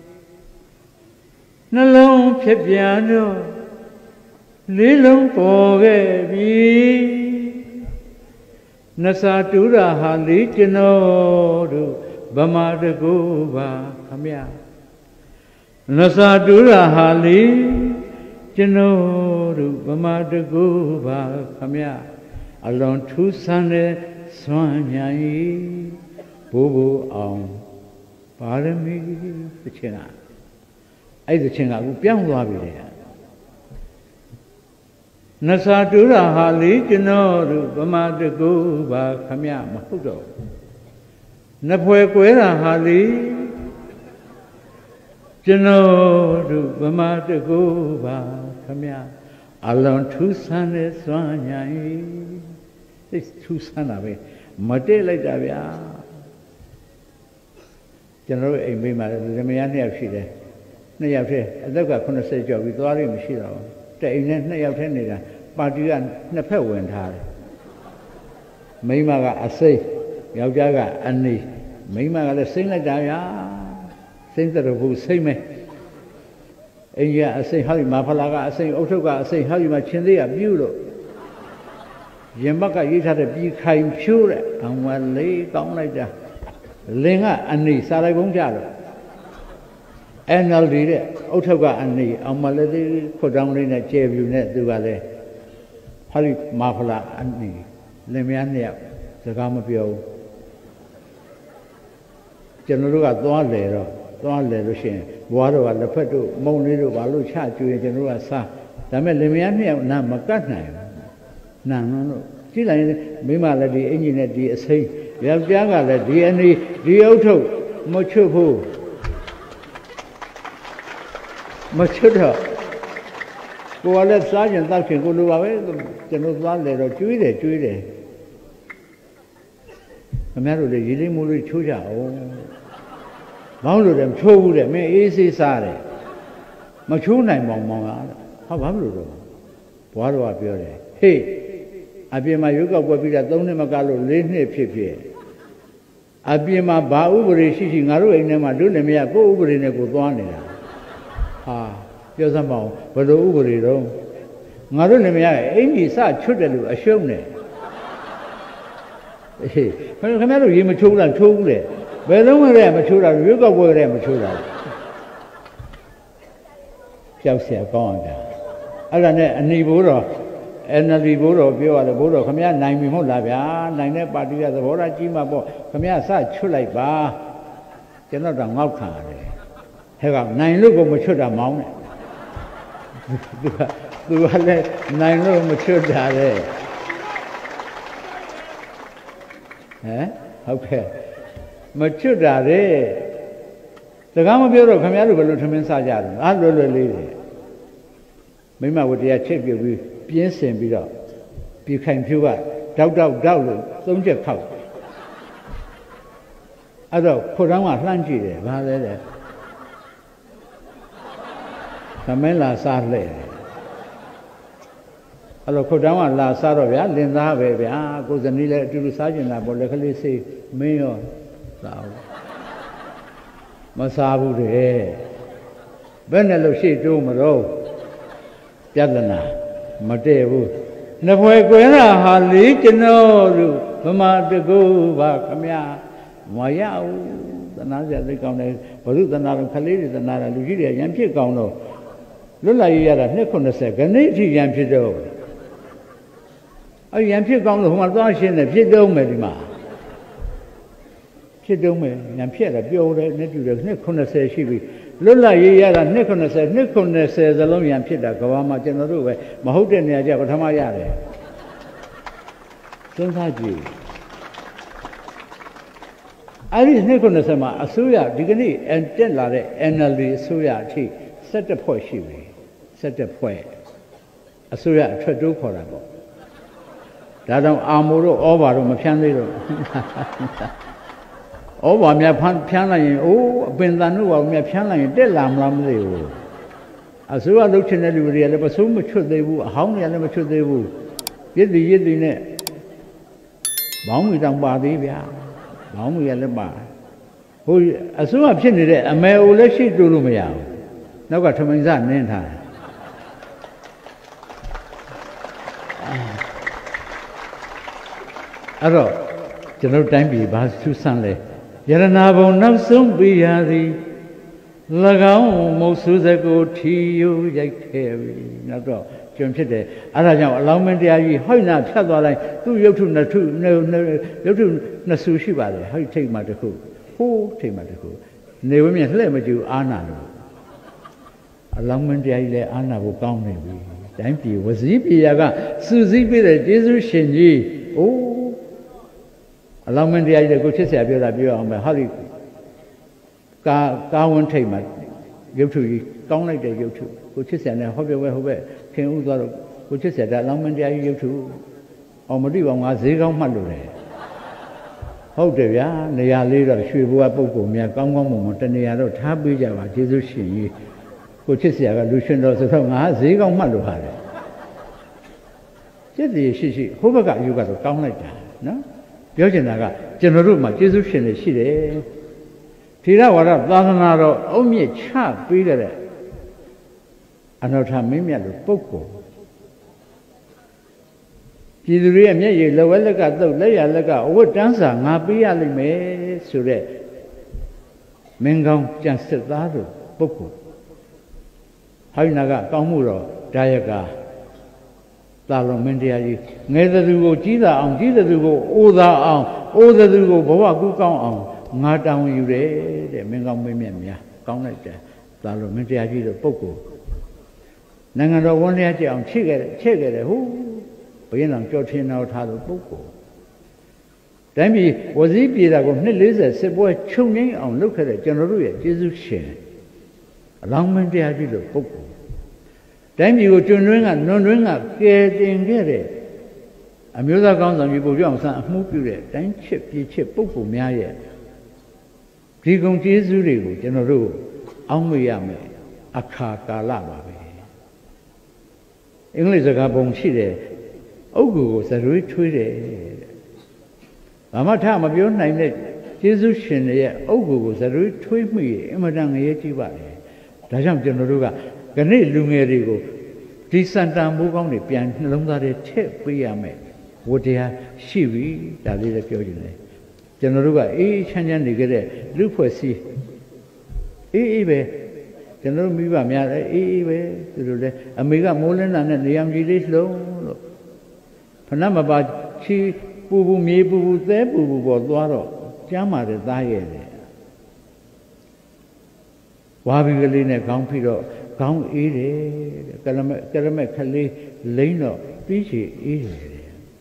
Nalong piano Lilong pogebi Nasatura hali jinodu Bama de Guba Kamia Nasadura Hali Jinodu Bama de Guba Kamia Along two Sunday Swanyai Bobo on Parami the China. I the China who piang wabi. Nasadura Hali Jinodu Bama de Guba Kamia Mahudo. Napuequera Hali Janodu Bama de Guba Kamia Alon two Sunday Swanyai. This two son of it. Mate like Davia General A. Mima, the Miami of Shida. Nayafre, a dog couldn't say job with Lari Mishiro. The Indian Nayafenida, Partigan, Napo went hard. Mima, I say. Yaujaga and me. Mima the sing like that, sing that who say me. And yeah, I say how you Mapalaga, I say Otoga, I say how you my chindia, beautiful. Yamaka, you had a big kind pure, and one lay down like that. Linga and me, Saragongaro. And I'll read it, Otoga and me, on my lady put down in a chair you net do Ale. Holly Mapala and me. Lemiania, the Gamapio. General Donlero, Shin, Water at the Petu, Monido, Balu Chat, you in General Sa. The Melimiania, Namakatna. No. Still, Mima, the engine at the essay. Yaga, the DNA, the auto, Mochufu. Machuta. Go on, let Sergeant Duncan go away, General Donlero, Jude. A matter of the Yilimuri Chuja. Mounted them, told them, easy side. Machuna, Mama. How about you? What do I feel? Hey, I be my yoga will be that only Magalo Lene Pipi. I be my Baubri, she Naru, and Nema do them, go over in a good one. Ah, just a mouth, but the Ubri room. Narunemia, Amy saw children, a show me. Hey, when you come out of him, children told it. But don't worry, mature, you go where I'm mature. Chelsea are gone. I don't know, and Niburo, and the Liburo, you are the Buro, come here, 9 minutes, 9 party at the Bora Jima, come here, such Chulai Bar, you're not a Malka. Have a 9 look of mature amount. Do I let 9 look mature there? Eh? Okay. Mature there. The Gama Bureau come out of a little Mensajar. I'll really. Mima would check you with Piense and beat up. Became pure. Doubt, don't get out. I don't put on my lunch there. Camela Sarle. Allora, coda la sarovia, linda aveva, cosa nile tu sai na bolle che le si mio sao. Ma sabu de. Bene lo si tu maro. Piadana, matevu. Ne poi quella hali chino bama de go ba khamya. Maya u tana ja de kaung ne baru tana ro khali de tana ra lu ji de yan phit kaung do. Luat la yi ya da 290 gane thi yan phit do. I am here going to Humadan and Pidome. Pidome and Pierre, Bio, Nicona says she be. Lula Yara, Nicona says alone and Pida, Kawama General, Mahotan, Javatamaya. Sonsaji. I is Nicona Sama, Asuya, Digani, and Tenlare, Enali, Suya, tea, set a point she be, set a point. Asuya, Tradu Corabo. That Amuro over Machanero. Over my piano, oh, Bendanu, or my piano, Delam Ramleo. As you are looking at you, but so much they will, how many never should they will. Get the net. Baum with Ambadivia, Baum with Alaba, ဟိုအစိုးရဖြစ်နေတဲ့အမေအိုလည်းရှိတူလို့မရဘူးနောက်ကထမင်းစားနင်းထားအဲ့တော့ကျွန်တော်တိုင်းပြည်ဘာသူဆန်းလဲယရနာဘုံနောက်ဆုံးပြရသည်၎င်းမုတ်ဆူစကိုထီယိုရိုက်ခဲ့ပြီနောက်တော့ကျွန်ဖြစ်တယ်အဲ့ဒါကြောင့်အလောင်းမင်းတရားကြီးဟိုက်နာဖြတ်သွားလိုက်သူ့ရုပ်ထုနှစ်ထုရုပ်ထုနှစ်ဆူရှိပါတယ်ဟိုက်ထိတ်မှတစ်ခုဟိုးထိတ်မှတစ်ခုနေဝင်းမြလှဲ့မကြည့်အာနာလို့အလောင်းမင်းတရားကြီးလည်းအာနာဖို့ကောင်းနေပြီတိုင်းပြည်ဝစည်းပြည်ကစူစည်းပြတဲ့ကျေးဇူးရှင်ကြီးအိုးအလောင်းမင်းတရားကြီးကိုချစ်စရာပြောတာပြောအောင်ပဲဟာဒီကာဝန်းထိတ်မှာရုပ်ထုကြီးကောင်းလိုက်တဲ့ရုပ်ထုကိုချစ်စရာနဲ့ဟောပြောဟိုဘက်ခင်ဥသွားတော့ကိုချစ်စရာအလောင်းမင်းတရားကြီးရုပ်ထုအောင်မတိပါငါဈေးကောင်းမှတ်လို့တယ်ဟုတ်တယ်ဗျာနေရာလေးတော့ရွှေဘွားပုဂ္ဂိုလ်များကောင်းကောင်းမွန်မွန်တနေရာတော့ထားပေးကြပါကျေးဇူးရှင်ကြီးကိုချစ်စရာကလူရှင်တော်ဆိုတော့ငါဈေးကောင်းမှတ်လို့ဟာတယ်စိတ်တည်းရှိဟိုဘက်ကအယူကတော့ကောင်းလိုက်တာနော်ပြောချင်တာကကျွန်တော်တို့မှာကျေးဇူးရှင်တွေရှိတယ်ထေရဝါဒသာသနာတော်အုံမြင့်ချပေးတဲ့အနာထမင်းမြတ်လိုပုဂ္ဂိုလ်ပြည်သူတွေရဲ့မျက်ရည်လက်ဝဲလက်ကသုတ်လက်ရလက်ကအဝတ်တန်းစာငါပေးရလိမ့်မယ်ဆိုတဲ့မင်းကောင်းကြံစစ်သားတို့ပုဂ္ဂိုလ်ဟိုင်းနာကကောင်းမှုတော့ဒါယကသာလွန်မင်းတရားကြီးငယ်သူကိုကြီးသာအောင်ကြီးသူကိုအိုးသာအောင်အိုးသူကိုဘဝကူးကောင်းအောင်ငါတောင်းယူတယ်တဲ့မင်းကောင်းမင်းမြတ်များကောင်းလိုက်တယ်သာလွန်မင်းတရားကြီးတို့ပုဂ္ဂိုလ်နိုင်ငံတော်ဝန်လျားကြအောင်ချစ်ခဲ့တယ်ဟုတ်ဘုရင်တော်ကြောထင်းတော်ထားလို့ပုဂ္ဂိုလ်တိုင်းပြည်ဝစည်းပြည်တာကိုနှစ်40စစ်ပွဲချုပ်ငိမ့်အောင်လုပ်ခဲ့တဲ့ကျွန်တော်တို့ရဲ့ကျေးဇူးရှင်အလောင်းမင်းတရားကြီးလို့ပုဂ္ဂိုလ်တိုင်းပြည်ကိုတွင်တွင်းကနွန်တွင်းကကယ်တင်ခဲ့တဲ့အမျိုးသားကောင်းဆောင်ကြီးပုံပြအောင်ဆန်းအမှုပြုတဲ့တိုင်းချစ်ပြည်ချစ်ပုဂ္ဂိုလ်များရဲ့ဒီကုံကျေးဇူးတွေကိုကျွန်တော်တို့အောက်မေ့ရမယ်အခါကာလပါပဲအင်္ဂလိပ်စကားပုံရှိတယ်အုတ်ကူကိုစရွေးထွေးတယ်ဘာမှထမပြောနိုင်တဲ့ကျေးဇူးရှင်တွေရဲ့အုတ်ကူကိုစရွေးထွေးမိရင်အင်မတန်ငရဲကြီးပါတယ်ဒါကြောင့်ကျွန်တော်တို့ကခဏလူငယ်တွေကိုဒီစံတန်မိုးကောင်းတွေပြန်နှလုံးသားထဲထည့်ပေးရမယ်ဝတ္တရားရှိပြီဒါလေးလည်းပြောချင်တယ်ကျွန်တော်တို့ကအေးချမ်းချမ်းနေကြတဲ့လူဖွဲ့စည်းအေးပဲကျွန်တော်တို့မိဘများလည်းအေးပဲသူတို့လည်းအမေကမိုးလင်းတာနဲ့နေအောင်ကြီးလေးလုံးလို့ဖဏမပါချီပူပူမြေပူပူသဲပူပူပေါ်သွားတော့ကျမ်းမာတဲ့သားရဲ့တယ်ဝါဘီကလေးနဲ့ခေါင်းဖိတော့ခေါင်းအေးတယ်ကရမက်ခလေးလိမ့်တော့ပြီးချေအေးတယ်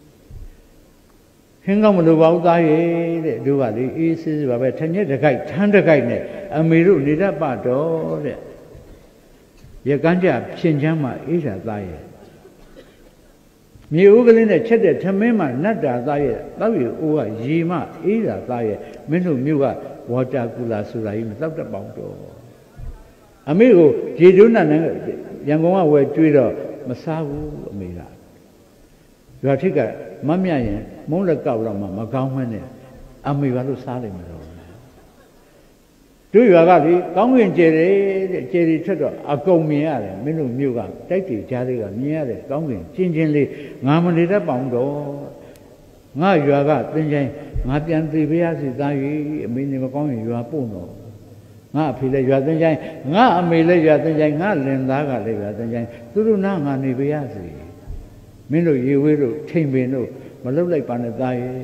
ခင်းကောင်းမလို့ပါဘူးသားရဲ့တဲ့တို့ကလေအေးဆေးဆေးပါပဲထညက်တကိုက်ထန်းတကိုက်နဲ့အမေတို့နေတတ်ပါတော့တဲ့ရကန်းကြဖြင်ချမ်းမှအေးတာသားရဲ့မြေဦးကလေးနဲ့ချက်တဲ့ထမင်းမှနတ်တာသားရဲ့တောက်ရအိုးကရေမှအေးတာသားရဲ့မင်းတို့မြို့ကဝါတာကူလာဆိုတာကြီးမတောက်တတ်ပေါင်းတော့အမေကိုရေတွန်းနဲ့ရန်ကုန်ကဝယ်ကျွေးတော့မစားဘူးအမေကရွာထိပ်ကမမြရင်မုန်းလက်ကောက်တော့မှမကောင်းမှန်းနဲ့အမေဘာလို့စားလိမ့်မလို့တို့ရွာကလေကောင်းဝင်ကျယ်တယ်တဲ့ကျယ်ရီထွက်တော့အကုန်မြင်ရတယ်မင်းတို့မြို့ကတိုက်တီကြားလေးကမြင်ရတယ်ကောင်းဝင်ချင်းချင်းလေးငါမနေတတ်ပေါင်းတော့ငါရွာကသင်္ချိုင်းငါပြန်သိပေးရစီသား၍အမေနေမကောင်းရင်ရွာပို့တော့ငါအဖေလည်းရွာသင်္ချိုင်းငါအမေလည်းရွာသင်္ချိုင်းငါလင်သားကလည်းရွာသင်္ချိုင်းသူတို့နာငါနေပေးရစီမင်းတို့ရေဝေးတို့ထိန်ပင်တို့မလုတ်လိုက်ပါနဲ့သားရဲ့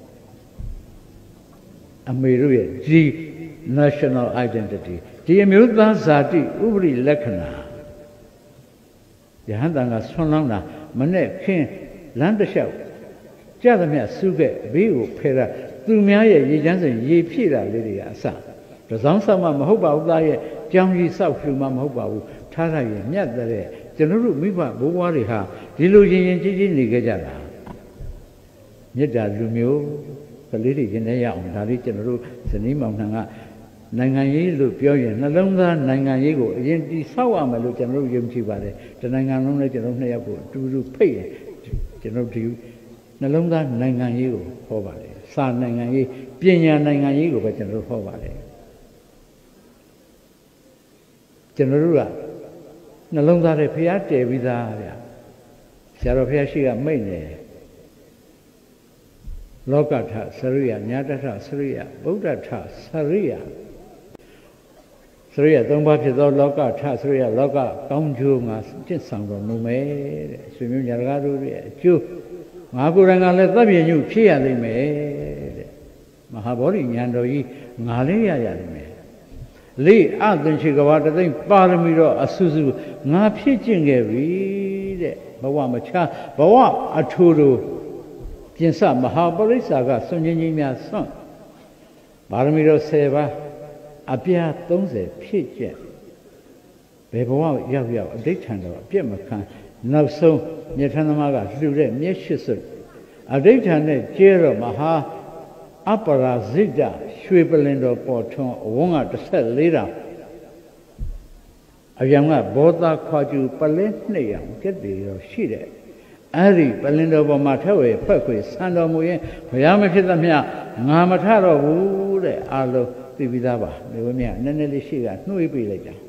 အမေတို့ရဲ့ဒီ national identity ဒီအမျိုးသားဇာတိဥပရိလက္ခဏာယဟန်တန်ကဆွမ်းလောင်းတာမနဲ့ခင်းလမ်းတစ်လျှောက်ကြသမျှစုခဲ့ဘေးကိုဖယ်တာသူများရဲ့ရေချမ်းစင်ရေဖြည့်တာလေးတွေကအစတစောင်းဆောက်မှမဟုတ်ပါဘူးသားရဲ့ကြောင်းကြီးဆောက်ဖြူမှမဟုတ်ပါဘူးထားထားရင်မြတ်တဲ့ကျွန်တော်တို့မိဘဘိုးဘွားတွေဟာဒီလိုရင်ရင်ကြီးကြီးနေကြကြတာမေတ္တာလူမျိုးကလေးတွေရင်ထဲရအောင်ဒါလေးကျွန်တော်တို့ဇနီးမောင်နှံကနိုင်ငံရေးလို့ပြောရင်နှလုံးသားနိုင်ငံရေးကိုအရင်တိဆောက်ရမယ်လို့ကျွန်တော်တို့ယုံကြည်ပါတယ်တနိုင်ငံလုံးလည်းကျွန်တော်နှစ်ယောက်ကိုအတူတူဖိတ်ရင်ကျွန်တော်ဒီနှလုံးသားနိုင်ငံရေးကိုဟောပါတယ်စာနိုင်ငံရေးပညာနိုင်ငံရေးကိုပဲကျွန်တော်တို့ဟောပါတယ်ကျွန်တော်တို့ကနှလုံးသားထဲဖျားတည်ပြီးသားဗျာဆရာတော်ဖျားရှိကမိတ်နေလောကထစရိယညာတထစရိယဗုဒ္ဓထစရိယစရိယသုံးပါးဖြစ်သောလောကထစရိယလောကကောင်းကျိုးငါကျင့်ဆောင်တော်မူမယ်တဲ့ဆွေမျိုးညာတကားတို့ရဲ့အကျိုးငါကိုယ်တိုင်ကလည်းသဗ္ဗညုဖြစ်ရလိမ့်မယ်တဲ့မဟာဗောဓိဉာဏ်တော်ကြီးငါလည်းရလိမ့်မယ်လေးအသင်္ချေကဘာတသိမ့်ပါရမီတော့အဆူဆူငါဖြစ်ကျင့်ခဲ့ပြီတဲ့ဘဝမချဘဝအထူတူပြင်စမဟာပရိစ္ဆာကစွန့်ချင်းကြီးများစွန့်ပါရမီတော့10ပါးအပြား30ဖြစ်ကျက်ဘယ်ဘဝရောက်အဋ္ဌံတော့အပြည့်မခံနောက်ဆုံးမြတ်ထမ်းသမားကလှူတဲ့မျက်ရှိစွတ်အဋ္ဌံနဲ့ကျဲတော့မဟာအပရာဇိတရွှေပလင်တော်ပေါ်ထွန်းအဝန်းက14တောင်အယံကဘောသားခွာကျူပလင်း2ရောင်ကျက်တည်ရောရှိတယ်အဲ့ဒီပလင်တော်ပေါ်မှာထက်ဝဲဖက်ခွေဆံတော်မူရင်ဘုရားမဖြစ်သမျှငါမထတော့ဘူးတဲ့အာလုံးသိပြီးသားပါဒီဝိမြနည်းနည်းလေးရှိကနှွေးပြလိုက်တာ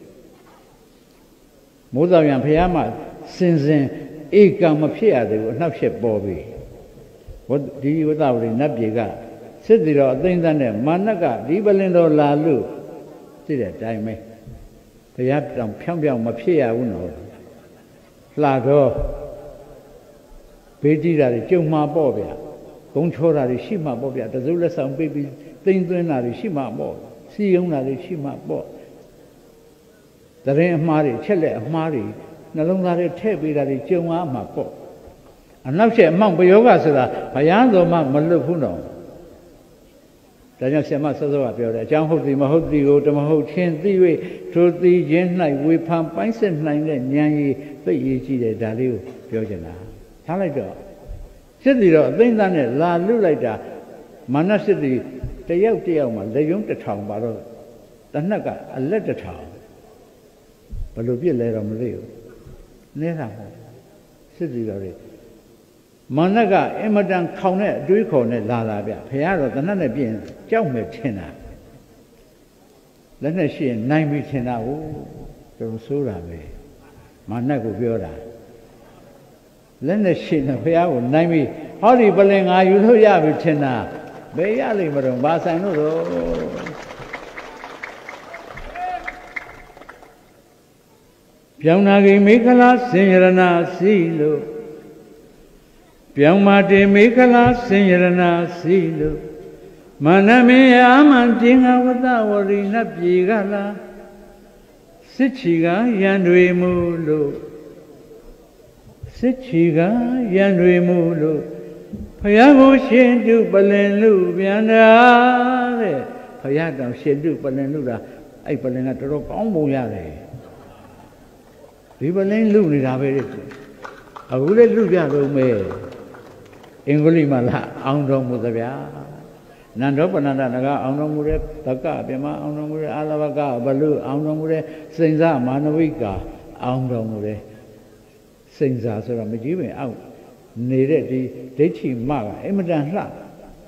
မိုးတော်ပြန်ဘုရားမှာစင်ဧကံမဖြစ်ရသေးဘူးအနှောက်အယှက်ပေါ်ပြီဒီဝတ္တဝရီနတ်ပြည်ကစစ်တီတော်အသိမ့်သက်နဲ့မာနကဒီပလင်တော်လာလို့သိတဲ့အတိုင်းပဲဘုရားတောင်ဖြောင်းပြောင်းမဖြစ်ရဘူးနော်လှတော့ဘေးကြည့်တာတွေကြုံမှာပေါ့ဗျာဂုံချောတာတွေရှိမှာပေါ့ဗျာတစုလက်ဆောင်ပေးပြီးသိမ့်သွင်းတာတွေရှိမှာပေါ့စီယုံတာတွေရှိမှာပေါ့တရင်အမှားတွေချက်လက်အမှားတွေနှလုံးသားတွေထည့်ပေးတာတွေကြုံရမှာပေါ့အနောက်ချက်အမောင်ပယောဂဆိုတာဘုရားတော်မှမလွတ်ဘူးတော့ဒါကြောင့်ဆရာမစောစောကပြောတယ်အကြောင်းဟုတ်သည်မဟုတ်သည်ကိုတမဟုတ်ချင်းသိ၍ထိုသိခြင်း၌ဝေဖန်ပိုင်းဆက်နိုင်တဲ့ဉာဏ်ရည်သိရည်ကြည့်တယ်ဒါလေးကိုပြောချင်တာထားလိုက်တော့စစ်တီတော့အသိဉ္ဇနဲ့လာလွတ်လိုက်တာမာနစစ်တီတယောက်မှလက်ယုံ1000ပါတော့တနက်ကအလက်1000ဘယ်လိုပြစ်လဲတော့မသိဘူးနေတာပေါ့စစ်တီတော်တွေမာနကအင်မတန်ခေါင်တဲ့အတွေးခေါ်နဲ့လာတာဗျဘုရားတော့တနက်နဲ့ပြင်ကြောက်မယ်ထင်တာလက်နဲ့ရှိရင်နိုင်ပြီထင်တာဟုတ်တော်ဆိုးတာပဲမာနကိုပြောတာလက်နဲ့ရှိနေဘုရားကိုနိုင်ပြီဟောဒီပလင်ငါယူလို့ရပြီထင်တာဘယ်ရလိမ့်မလို့ဘာဆိုင်လို့တော့ပြောင်းနာဂိမေခလာစင်ရဏစီလို့ပြောင်းမာတေမေခလာစင်ရဏစီလို့မနမေအာမံတင်္ဂဝတ္တဝရိနပြေကလာစစ်ချီကရန်တွေမူလို့စစ်ချီကရန်တွေမူလို့ဘုရားကိုရှင်တုပလင်လူပြန်တာတဲ့ဘုရားတောင်ရှင်တုပလင်လူတာအဲ့ပလင်ကတော်တော်ကောင်းပုံရတယ်ဒီပလင်လူနေတာပဲအခုလည်းလူကြတော့မယ်အင်္ဂလိပ်မှာလာအောင်တော်မူသဗျာနန္ဒောပဏ္ဏနဂအောင်တော်မူတဲ့ဘကပြမအောင်တော်မူတဲ့အာလဘကဘလူအောင်တော်မူတဲ့စိန်စမာနဝိကာအောင်တော်မူတဲ့စိန်စာဆိုတော့မကြီးပင်အောက်နေတဲ့ဒီဒိဋ္ဌိမကအင်မတန်လှတော့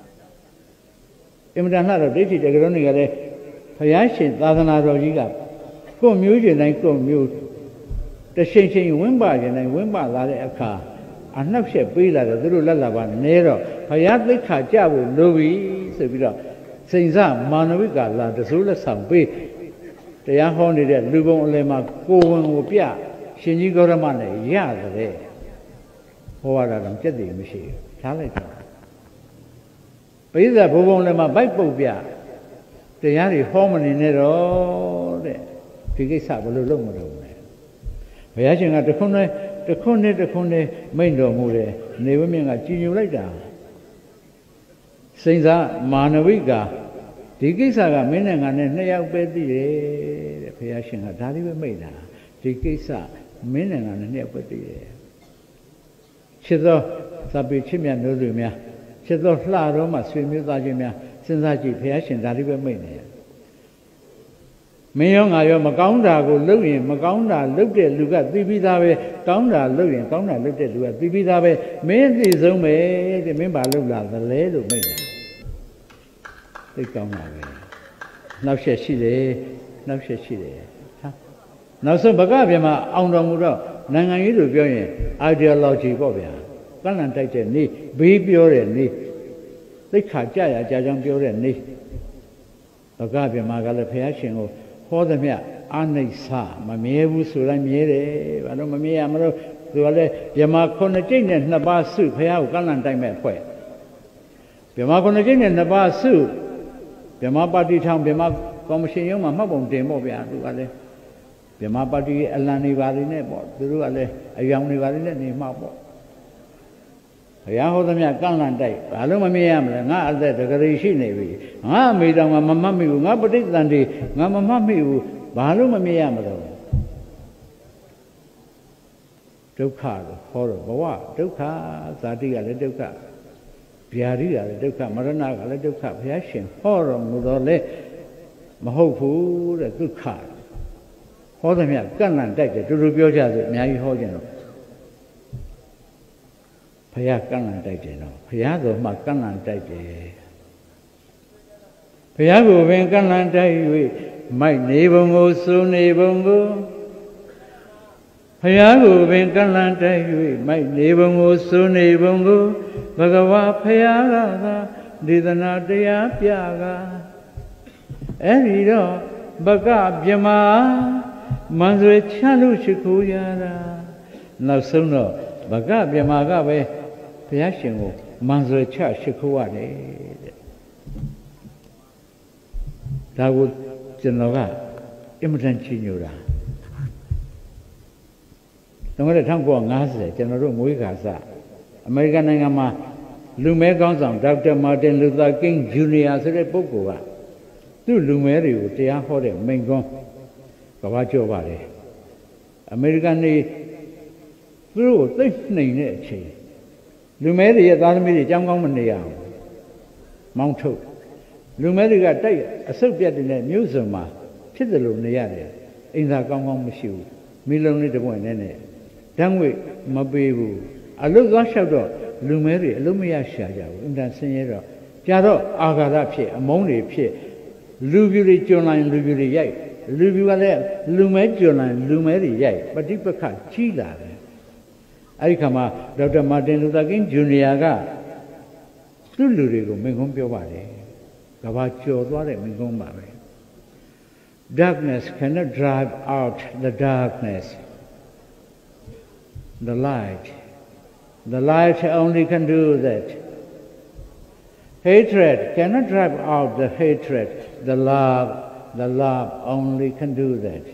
ဒိဋ္ဌိတကယ်တော့နေကြတဲ့ဘုရားရှင်သာသနာတော်ကြီးကကိုယ်မျိုးရှင်တိုင်းကိုယ်မျိုးတရှိန်ရှိန်ဝင်းပါခြင်းတိုင်းဝင်းပါလာတဲ့အခါအနှောက်ယှက်ပေးလာတော့သူတို့လက်လာပါနဲတော့ဘုရားသိက္ခာကြဖို့လိုပြီဆိုပြီးတော့စိန်စမာနဝိကာလာတစိုးလက်ဆောင်ပေးတရားဟောနေတဲ့လူပုံအလယ်မှာကိုယ်ဝင်ကိုပြရှင်ကြီးဂေါရမနဲ့ရတယ်ဟောရတာတော့ကြက်တည်မရှိဘူးထားလိုက်တော့ပိဿဘုံဘုံလည်းမှာဗိုက်ပုတ်ပြတရားတွေဟောမနေနဲ့တော့တဲ့ဒီကိစ္စဘယ်လိုလုပ်မလို့လဲဘုရားရှင်ကတခွန်းနဲ့မိန့်တော်မူတယ်နေဝမြင့်ကကြည်ညိုလိုက်တာစိန်စာမာနဝိကာဒီကိစ္စကမင်းနဲ့ငါနဲ့2ယောက်ပဲသိတယ်တဲ့ဘုရားရှင်ကဒါလေးပဲမိန့်တာဒီကိစ္စမင်းနဲ့ငါနဲ့2ယောက်ပဲသိတယ်ချစ်သောသဗ္ဗေချစ်မြတ်နိုးတွေများချစ်သောလှတော်မှဆွေမျိုးသားချင်းများစဉ်းစားကြည့်ဘုရားရှင်ဒါလေးပဲမိန့်နေတယ်မင်းရောငါရောမကောင်းတာကိုလုပ်ရင်မကောင်းတာလုပ်တဲ့လူကသိပြီးသားပဲကောင်းတာလုပ်ရင်ကောင်းတာလုပ်တဲ့လူကသိပြီးသားပဲမင်းသိဆုံးပဲတဲ့မင်းဘာလုပ်လာသလဲလို့မိတ်တာသိကောင်းတာပဲနောက်ဆက်ရှိတယ်ဟာနောက်ဆုံးဗကပြမအောင်တော်မူတော့နိုင်ငံရေးလို့ပြောရင် ideology ပေါ့ဗျာကန့်လန့်တိုက်တဲ့နေ့ဘေးပြောတဲ့နေ့သိက္ခာကြရကြကြောင်းပြောတဲ့နေ့ဗကပြမကလည်းဘုရားရှင်ကိုဟောသမျှအာနိစ္စမမြဲဘူးဆိုတိုင်းမြဲတယ်ဘာလို့မမြဲရမလို့သူကလည်းပြမ9ကျိတ်နဲ့2ပါးစုဘုရားကိုကန့်လန့်တိုက်မဲ့အဖွဲ့ပြမ9ကျိတ်နဲ့2ပါးစုပြမပါတီထောင်ပြမကော်မရှင်ရုံးမှာမှတ်ပုံတင်ပေါ့ဗျာသူကလည်းပြမပါတီအလံနေပါလိမ့်နဲ့ပေါ့သူတို့ကလည်းအယောင်နေပါလိမ့်နဲ့နေမှာပေါ့ဘုရားဟောသမျှကန့်လန့်တိုက်ဘာလို့မမြင်ရမလဲငါအသက်တကယ်ရှိနေပြီငါအမိတော်ငါမမှတ်မိဘူးငါပဋိသန္ဓေငါမမှတ်မိဘူးဘာလို့မမြင်ရမလဲဒုက္ခလို့ဟောတော့ဘဝဒုက္ခဇာတိကလည်းဒုက္ခဗျာတိကလည်းဒုက္ခမရဏကလည်းဒုက္ခဘုရားရှင်ဟောတော်မူတော့လေမဟုတ်ဘူးတဲ့ဒုက္ခဟောသမျှကန့်လန့်တိုက်တယ်တူတူပြောကြဆိုအများကြီးဟောကြတယ်ဘုရားကန့်လန့်တိုက်တယ်နော်ဘုရားတော်မှကန့်လန့်တိုက်တယ်ဘုရားကိုပင်ကန့်လန့်တိုက်၍မိုက်နေပုံကိုစိုးနေပုံကိုဘုရားကိုပင်ကန့်လန့်တိုက်၍မိုက်နေပုံကိုစိုးနေပုံကိုဘဂဝါဘုရားကသာဒေသနာတရားပြကအဲ့ဒီတော့ဘကပြမမန်ဆွေချမ်းလို့ရှိခိုးရတာနောက်ဆုံးတော့ဘကပြမကပဲဘုရားရှင်ကိုမန်ဆွေချရှိခိုးရတယ်တဲ့ဒါကိုကျွန်တော်ကအင်မတန်ချီးညိုတာတော့1950ကျွန်တော်တို့မွေးခါစအမေရိကန်နိုင်ငံမှာလူမဲကောင်းဆောင်ဒေါက်တာမာတင်လူသာကင်းဂျူနီယာဆိုတဲ့ပုဂ္ဂိုလ်ကသူ့လူမဲတွေကိုတရားဟောတဲ့မိန့်ခွန်းကဘာကြောပါတယ်အမေရိကန်နေသူတို့ကိုသိနှိမ်တဲ့အချိန်လူမဲတွေရဲ့သားသမီးတွေကြောင်းကောင်းမနေရအောင်မောင်းထုတ်လူမဲတွေကတိုက်အဆုတ်ပြတ်တဲ့မြို့စုံမှာဖြစ်တယ်လို့နေရတယ်အိမ်သာကောင်းကောင်းမရှိဘူးမိလုံးလေးတစ်ပွင့်နဲ့ဓာတ်ငွေမပေးဘူးအလုတ်သွားလျှောက်တော့လူမဲတွေအလုံးမရရှာကြဘူးအင်တန်ဆင်းရဲတော့ကြာတော့အာဃာတဖြစ်အမုန်းတွေဖြစ်လူပြူတွေကျွန်းလိုက်လူပြူတွေရိုက်လူပြူကလည်းလူမဲကျွန်းလိုက်လူမဲတွေရိုက်ပဋိပက္ခကြီးလာတယ်အဲ့ဒီခါမှာဒေါက်တာမာတင်လူသာကင်းဂျူနီယာကသူ့လူတွေကိုမိန့်ခွန်းပြောပါတယ်ကဘာကျော်သွားတဲ့မိန့်ခွန်းပါပဲ Darkness cannot drive out the darkness the light only can do that hatred cannot drive out the hatred the love only can do that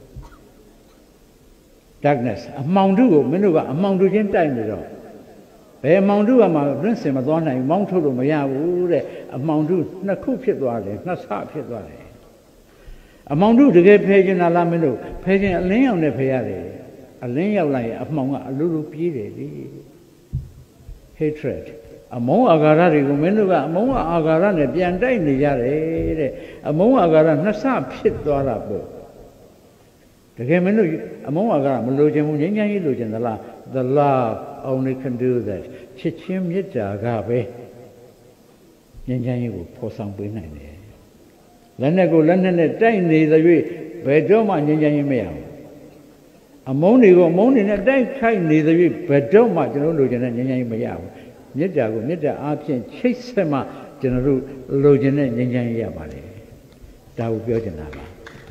darkness အမှောင်တုကိုမင်းတို့ကအမှောင်တုချင်းတိုက်နေတော့ဘယ်အမှောင်တုကမှရင့်စင်မသွားနိုင်မောင်းထုတ်လို့မရဘူးတဲ့အမှောင်တုနှစ်ခုဖြစ်သွားတယ်နှစ်ဆဖြစ်သွားတယ်အမှောင်တုတကယ်ဖယ်ကျင်လာလားမင်းတို့ဖယ်ကျင်အလင်းရောက်နဲ့ဖယ်ရတယ်အလင်းရောက်လိုက်ရင်အမှောင်ကအလိုလိုပြေးတယ်လေ hatred အမုန်းအာဃာတတွေကိုမင်းတို့ကအမုန်းအာဃာတနဲ့ပြန်တိုက်နေကြတယ်တဲ့အမုန်းအာဃာတနှစ်ဆဖြစ်သွားတာပေါ့တကယ်မင်းတို့အမုန်းအာဃာတမလိုချင်ဘူးငြိမ်းချမ်းရေးလိုချင်သလား the love only can do that ချစ်ချင်းမေတ္တာကပဲငြိမ်းချမ်းရေးကိုဖော်ဆောင်ပေးနိုင်တယ်လက်နဲ့ကိုလက်နဲ့တိုက်နေသရွေ့ဘယ်တော့မှငြိမ်းချမ်းရေးမရဘူးအမုန်းတွေကိုအမုန်းတွေနဲ့တိုက်ခိုက်နေသရွေ့ဘယ်တော့မှကျွန်တော်လိုချင်တဲ့ငြိမ်းချမ်းရေးမရဘူးမေတ္တာကိုမေတ္တာအားဖြင့်ချိတ်ဆက်မှကျွန်တော်တို့လိုချင်တဲ့ငြိမ်းချမ်းရေးရပါတယ်ဒါကိုပြောချင်တာပါ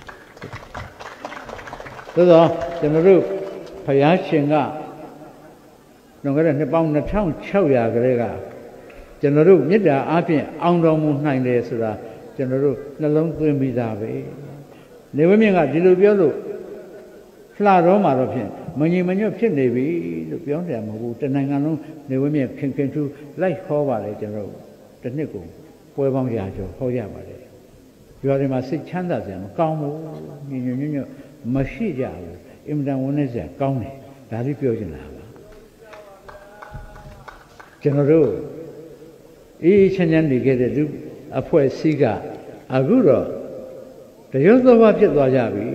သို့သောကျွန်တော်တို့ဘုရားရှင်ကလွန်ခဲ့တဲ့နှစ်ပေါင်း2600ကလေးကကျွန်တော်တို့မေတ္တာအားဖြင့်အောင်တော်မူနိုင်တယ်ဆိုတာကျွန်တော်တို့နှလုံးသွင်းပြီးသားပဲနေဝမြင့်ကဒီလိုပြောလို့လှတော့မှာတော့ဖြင့်မငြိမ်မညွတ်ဖြစ်နေပြီလို့ပြောတယ်မဟုတ်ဘူးတနိုင်ငံလုံးနေဝမြင့်ခင်ခင်ထူးလိုက်ဟောပါတယ်ကျွန်တော်တစ်နှစ်ကိုပွဲပေါင်းရာကျော်ဟောရပါတယ်ရွာတွေမှာစိတ်ချမ်းသာစရာမကောင်းဘူးညညညညမရှိကြဘူးအင်မတန်ဝန်းနေစရာကောင်းတယ်ဒါလေးပြောချင်တာပါကျွန်တော်တို့အေးချမ်းချမ်းနေခဲ့တဲ့လူအဖွဲ့အစည်းကအခုတော့တရုပ်သောဘဖြစ်သွားကြပြီ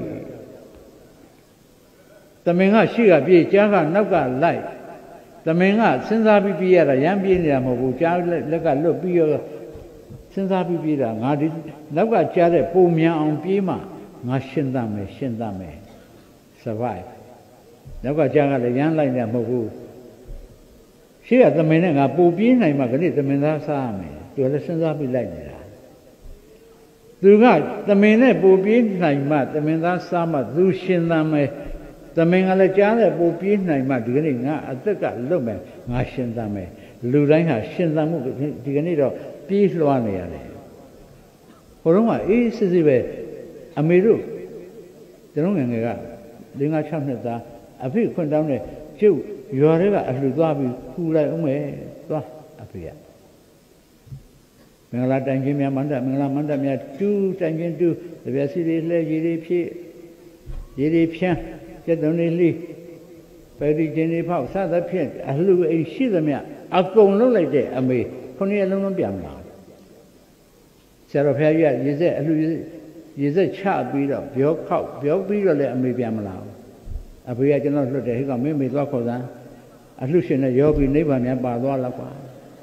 သမင်ကရှိကပြေးကြားကနောက်ကလိုက်သမင်ကစဉ်းစားပြီးပြေးရတာရမ်းပြေးနေတာမဟုတ်ဘူးကြားလက်ကလွတ်ပြီးရောစဉ်းစားပြီးပြေးတာငါဒီနောက်ကကြားတဲ့ပုံမြန်အောင်ပြေးမှငါရှင်းသမယ် survive နောက်ကကြာကလည်းရမ်းလိုက်နေမဟုတ်ဘူးရှေ့ကသမင်နဲ့ငါပူပြင်းနိုင်မှခဏသမင်သားစားရမယ်သူလည်းစဉ်းစားပြီးလိုက်နေတာသူကသမင်နဲ့ပူပြင်းနိုင်မှသမင်သားစားမှသူရှင်သန်မယ်သမင်ကလည်းကြားတဲ့ပူပြင်းနိုင်မှဒီကနေ့ငါအသက်ကလွတ်မယ်ငါရှင်သန်မယ်လူတိုင်းဟာရှင်သန်မှုဒီကနေ့တော့ပြေးလွှားနေရတယ်ဟိုတုန်းကအေးစစ်စစ်ပဲအမေတို့ကျွန်တော်ငယ်ငယ်က5-6နှစ်သားအဖေခွင့်တောင်းတဲ့ကျုပ်ရွာတွေကအလှူသွားပြီးခူလိုက်အောင်မယ်သွားအဖေကမင်္ဂလာတိုင်ချင်းများမန္တမင်္ဂလာမန္တများတူးတိုင်ချင်းတူးတပြက်စီတွေလှဲကြီးတွေဖြည့်ရေတွေဖြန်းကျက်တုံတွေလှီးပဲဒီချင်းတွေဖောက်စသဖြင့်အလှူအိမ်ရှိသမျှအကုန်လုံးလိုက်တဲ့အမေ9ရက်လုံးပြန်လာဆရာတော်ဖခင်ကြီးကရေစက်အလှူရေစက်ချပြီးတော့ပြောခောက်ပြောပြီးတော့လည်းအမေပြန်မလာဘူးအဖေကကျွန်တော်လွတ်တယ်ဟိကမင်းမေသွားခေါ်စမ်းအလှရှင်နဲ့ရောပြီးနိဗ္ဗာန်များပါသွားလောက်ပါ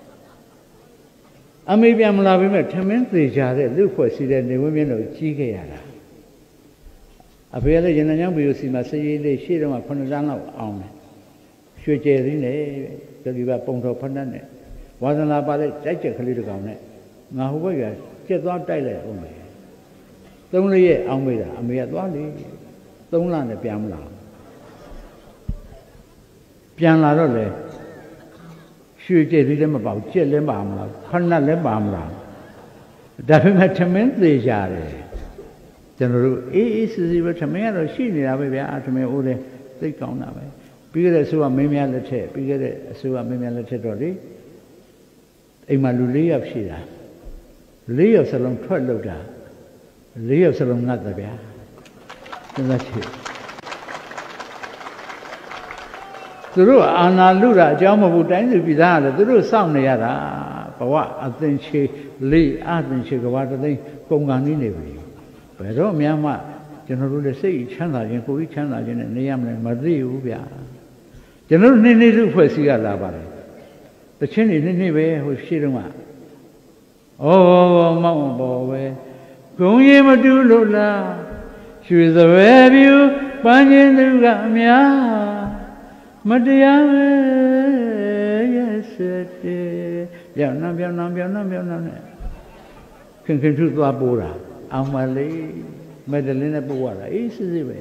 အမေပြန်မလာပြီမဲ့ထမင်းသေးကြတဲ့လူဖွဲ့စီတဲ့နေဝင်းမြင့်တို့ကြီးခဲ့ရတာအဖေကလည်းရဏញ្ញံဘီယိုစီမှာစည်ရည်လေးရှေ့တော့9တန်းလောက်အောင်တယ်ရွှေကျယ်ရင်းနဲ့ဒီကပုံတော်ဖတ်နဲ့ဝါသနာပါတဲ့တိုက်ချက်ကလေးတစ်ကောင်နဲ့ငါဟိုဘက်ကကျက်သွားတိုက်လိုက်အောင်မယ်3-4ရက်အောင်မေးတာအမေကသွားလေ3လနဲ့ပြန်မလာပြန်လာတော့လေရွှေကျက်လေးလည်းမပေါက်ကျက်လည်းမပါမလားဖတ်လည်းပါမလားဒါပေမဲ့ထမင်းသေးကြတယ်ကျွန်တော်တို့အေးစစ်စစ်ပဲထမင်းကတော့ရှိနေတာပဲဗျာထမင်းအိုးတယ်သိကောင်းတာပဲပြီးခဲ့တဲ့အစိုးရမင်းများလက်ထက်ပြီးခဲ့တဲ့အစိုးရမင်းများလက်ထက်တော့လေအိမ်မှာလူ4ယောက်ရှိတာ4ယောက်စလုံးထွက်လို့တာ4ယောက်စလုံးငတ်တယ်ဗျာစဉ်းစားကြည့်သူတို့အာနာလူတာအကြောင်းမဟုတ်တိုင်းသူပြည်သားရတယ်သူတို့စောင့်နေရတာဘဝအသင်္ချေလေးအသင်္ချေကဘာတသိန်းကုန်ကန်နေပြီဘယ်တော့မှကျွန်တော်တို့လည်းစိတ်ချမ်းသာခြင်းကိုယ်ကြီးချမ်းသာခြင်းနဲ့နေရမလဲမသိဘူးဗျာကျွန်တော်တို့နေ့လူဖွဲ့စည်းရလာပါတယ်တချင်းနေနေ့ပဲဟိုရှေ့တုန်းကဩမောင်ဘောပဲဂုံရီမတူလို့လားရွှေစပယ်ပြူပန်းချင်းသူကအများမတရားပဲရဲ့စတဲ့ပြောင်းနှပြောင်းနဲ့ခင်ထုသွားပိုးတာအောင်မလေးမက်ဒလင်းနဲ့ပို့ရတာအေးစစ်စစ်ပဲ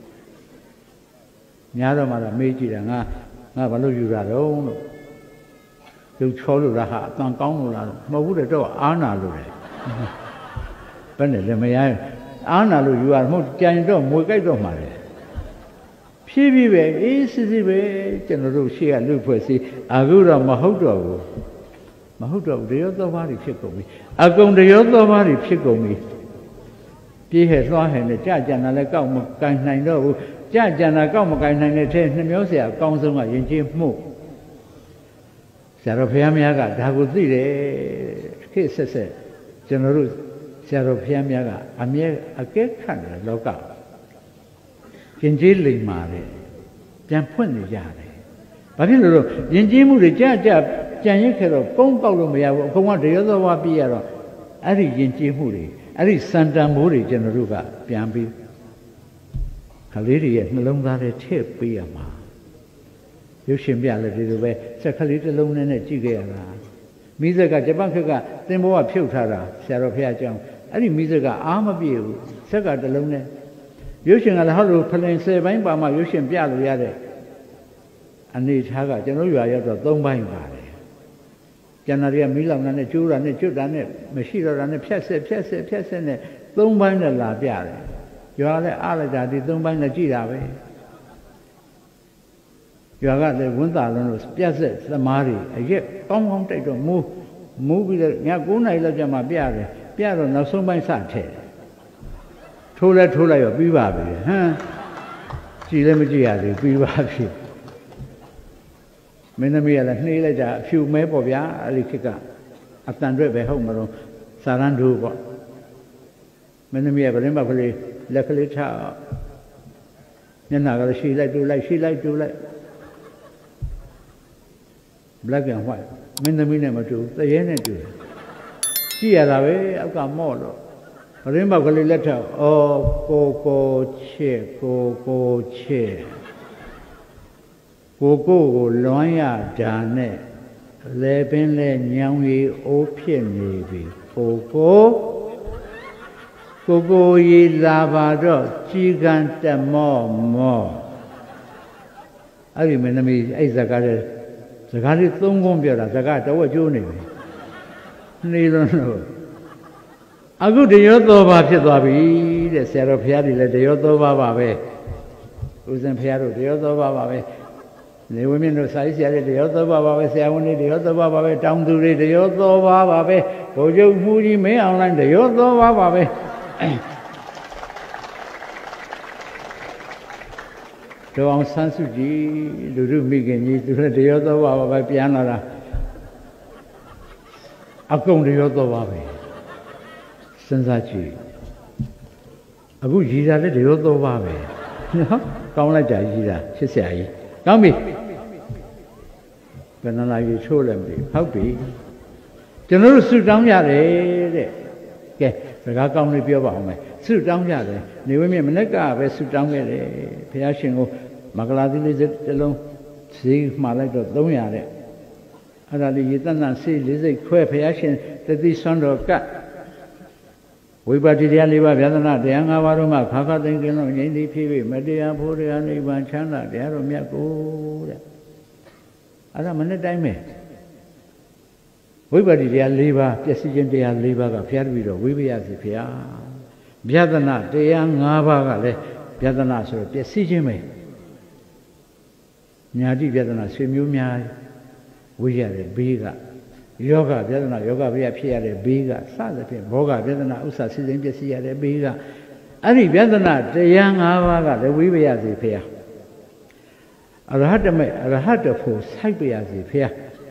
ညာတော့မှတော့မေးကြည့်တာငါဘာလို့ယူတာတော့လို့ရုပ်ချောလို့လားဟာအတန်ကောင်းလို့လားမဟုတ်ဘူးတဲ့တော့အားနာလို့တယ်ဘယ်နဲ့လဲမရအားနာလို့ယူရမဟုတ်ကြံတော့မွေကြိုက်တော့မှာလေဖြည်းဖြည်းပဲအေးစစ်စစ်ပဲကျွန်တော်တို့ရှေ့ကလူဖွဲ့စီအခုတော့မဟုတ်တော့ဘူးတရောသောဘာတွေဖြစ်ကုန်ပြီအကုန်တရောသောဘာတွေဖြစ်ကုန်ပြီပြေးဟဲ့လွှားဟဲ့နဲ့ကြာကြံတာလည်းကောက်မကန်နိုင်တော့ဘူးကြာကြံတာကောက်မကန်နိုင်တဲ့ထဲနှမျိုးเสียအကောင်းဆုံးကယဉ်ကျေးမှုဆရာတော်ဘုရားများကဒါကိုသိတယ်ခေတ်ဆက်ကျွန်တော်တို့ဆရာတော်ဘုရားများကအမြဲအကဲခတ်တယ်လောကယဉ်ကျေးလိမ္မာတယ်ပြန်ဖွင့်နေကြတယ်ဘာဖြစ်လို့လဲယဉ်ကျေးမှုတွေကြာကြံရစ်ခဲ့တော့ကုန်းပေါက်လို့မရဘူးအကုန်ကတရောသောဝါပြည့်ရတော့အဲ့ဒီယဉ်ကျေးမှုတွေအဲ့ဒီစံတန်မိုးတွေကျွန်တော်တို့ကပြန်ပြီးခလေးတွေရဲ့နှလုံးသားထဲထည့်ပေးရမှာရုပ်ရှင်ပြလည်းဒီလိုပဲစက်ကလေးတစ်လုံးနဲ့ကြည့်ခဲ့ရတာမိစက်ကဂျပန်ခက်ကသင်္ဘောကဖြုတ်ထားတာဆရာတော်ဖះအကြောင်းအဲ့ဒီမိစက်ကအားမပြေဘူးစက်ကတစ်လုံးနဲ့ရုပ်ရှင်ကလည်းဟောလို့ဖလင်10ပိုင်းပါမှရုပ်ရှင်ပြလို့ရတဲ့အနေထားကကျွန်တော်ရွာရောက်တော့3ပိုင်းပါတယ်ကျန်တာတွေကမီးလောင်တာနဲ့ကျိုးတာနဲ့ကျွတ်တာနဲ့မရှိတော့တာနဲ့ဖြတ်ဆက်နဲ့3ပိုင်းနဲ့လာပြတယ်ရွာလည်းအားလိုက်တာဒီ3ပိုင်းနဲ့ကြည်တာပဲရွာကလည်းဝန်းတာလုံးလို့ပြတ်ဆက်သမားတွေအရက်ကောင်းတိုက်တော့မူးပြီးတော့ည9 နာရီလောက်ကျမှပြတယ်ပြတော့နောက်ဆုံးပိုင်းစထည့်ထိုးလိုက်ရောပြီးပါပြီဟမ်ကြည်လည်းမကြည်ရသေးပြီးပါပြီမင်းသမီးကလည်းနှေးလိုက်တာအဖြူမဲပေါ့ဗျာအဲ့ဒီခေတ်ကအတန်တွဲပဲဟုတ်မလို့စာရန်ဒူပေါ့မင်းသမီးကဗလင်းမကလေးလက်ကလေးထားမျက်နှာကလည်းရှိလိုက်တူလိုက် black and white မင်းသမီးနဲ့မတူသရဲနဲ့တူကြည့်ရတာပဲအောက်ကမော့လို့ရင်ပေါက်ကလေးလက်ထက်ဩကိုချစ်ကိုချစ်ကိုလွမ်းရတာနဲ့လဲပင်လဲညောင်ရီအိုးဖြစ်နေပြီကိုရီလာပါတော့ကြီးကန်းတက်မောအဲ့ဒီမင်းသမီးအဲ့စကားလေးသုံးခုပြောတာစကားတော့ကျိုးနေပြီနေလုံးလို့အခုတရောသောပါဖြစ်သွားပြီတဲ့ဆရာတော်ဘုရားတွေလည်းတရောသောပါပါပဲဦးဇင်းဘုရားတို့တရောသောပါပါပဲနေဝင်းမြင့်တို့စာရေးဆရာတွေတရောသောပါပါပဲဆရာဝန်တွေတရောသောပါပါပဲတောင်သူတွေတရောသောပါပါပဲဘုံချုပ်မှုကြီးမင်းအောင်လိုင်းတရောသောပါပါပဲတော်အောင်ဆန်းစုကြည်လူတို့မိခင်ကြီးသူတို့တရောသောပါပါပဲပြန်လာတာအကုန်တရောသောပါပဲစဉ်းစားကြည့်အခုရည်တာလည်းတရောသောပါပဲနော်ကောင်းလိုက်ကြရည်တာရှစ်ဆရာကြီးကောင်းပြီဘယ်နှလားကြီးချိုးလည်းမသိဟုတ်ပြီကျွန်တော်တို့ဆုတောင်းရတယ်တဲ့ကဲစကားကောင်းလေးပြောပါအောင်မယ်ဆုတောင်းရတယ်နေဝင်းမြင့်မနေ့ကပဲဆုတောင်းခဲ့တယ်ဘုရားရှင်ကိုမဂလာသီလေးတစ်လုံးဈေးမှာလိုက်တော့300တဲ့အဲ့ဒါလေးရေတန်းတန်းဆေးလေးစိတ်ခွဲဘုရားရှင်တတိဆွမ်းတော်ကတ်ဝိပါတိတရား၄ပါးဗျာဒနာတရား၅ပါးတို့မှခါခသိင်္ဂင်းလုံးငြိမ့်သည်ဖြစ်၍မတရားဖို့တရားနိဗ္ဗာန်ချမ်းသာတရားတော်မြတ်ကိုတဲ့အဲ့ဒါမနေ့တိုင်းပဲဝိပါတိတရား၄ပါးပျက်စီးခြင်းတရား၄ပါးကဘုရားတပည့်တော်ဝိပယစီဘုရားဗျာဒနာတရား၅ပါးကလည်းဗျာဒနာဆိုတော့ပျက်စီးခြင်းပဲညာတိဗျာဒနာဆွေမျိုးများဝိရတဲ့ဘေးကယောဂဗျာဒနာယောဂဗျာဖြစ်ရတဲ့ဘေးကစသဖြင့်ဘောဂဗျာဒနာဥစ္စာစီစဉ်ပျက်စီးရတဲ့ဘေးကအဲ့ဒီဗျာဒနာတရား၅ပါးကလည်းဝိပယစီဘုရားအရဟတမေအရဟတဖို့စိုက်ပယစီဘုရား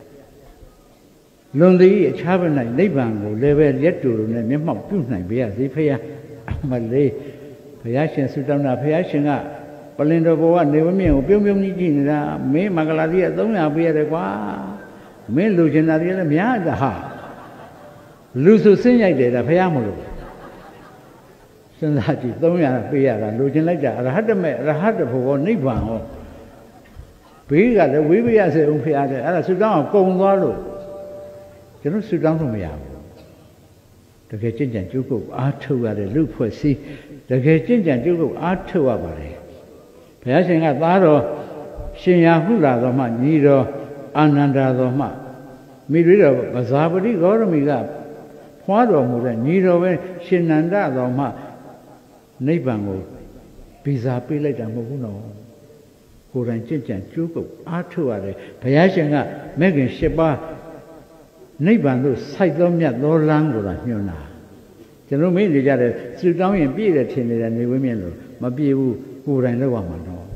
လွန်သည်အခြားဘက်၌နိဗ္ဗာန်ကိုလည်းပဲလက်တူလိုနဲ့မျက်မှောက်ပြုနိုင်ပါရစေဘုရားအမလေးဘုရားရှင်ဆုတောင်းတာဘုရားရှင်ကပလင်တော်ဘောကနေဝမြင့်ကိုပြုံးကြီးကြည့်နေတာမင်းမင်္ဂလာတိက300ပေးရတယ်ကွာမင်းလူချင်တာတွေလည်းများတာဟာလူဆိုဆင်းရိုက်တယ်ဒါဘုရားမလို့စဉ်းစားကြည့်300ပေးရတာလူချင်လိုက်တာအရဟတမေအရဟတဖို့နိဗ္ဗာန်ဟောဘေးကလည်းဝိပယစေအောင်ဘုရားတဲ့အဲ့ဒါဆုတောင်းအောင်ကုံသွားလို့ကျွန်တော်ဆုတောင်းလို့မရဘူးတကယ်ကြင်ကြံကြိုးကုပ်အားထုတ်ရတဲ့လူဖွဲ့စည်းတကယ်ကြင်ကြံကြိုးကုပ်အားထုတ်ရပါတယ်ဘုရားရှင်ကသားတော်ရှင်ရာဟုလာတော်မှညီတော်အာနန္ဒာတော်မှမိတွေတော်ဗဇာပတိဂေါရမီကဖွားတော်မူတဲ့ညီတော်ပဲရှင်နန္ဒတော်မှနိဗ္ဗာန်ကိုဗီဇာပေးလိုက်တာမဟုတ်ဘူးနော်ကိုယ်တိုင်ကြင်ကြံကြိုးကုပ်အားထုတ်ရတယ်ဘုရားရှင်ကမဲ့ခင်၈ပါးနိဗ္ဗာန်သို့စိုက်သောမြတ်သောလမ်းကိုသာညွှန်တာကျွန်တော်မင်းနေကြတဲ့စုတောင်းရင်ပြည့်တယ်ထင်နေတဲ့နေဝင်းမြင့်လို့မပြည့်ဘူးကိုယ်တိုင်လုပ်ရမှာတော့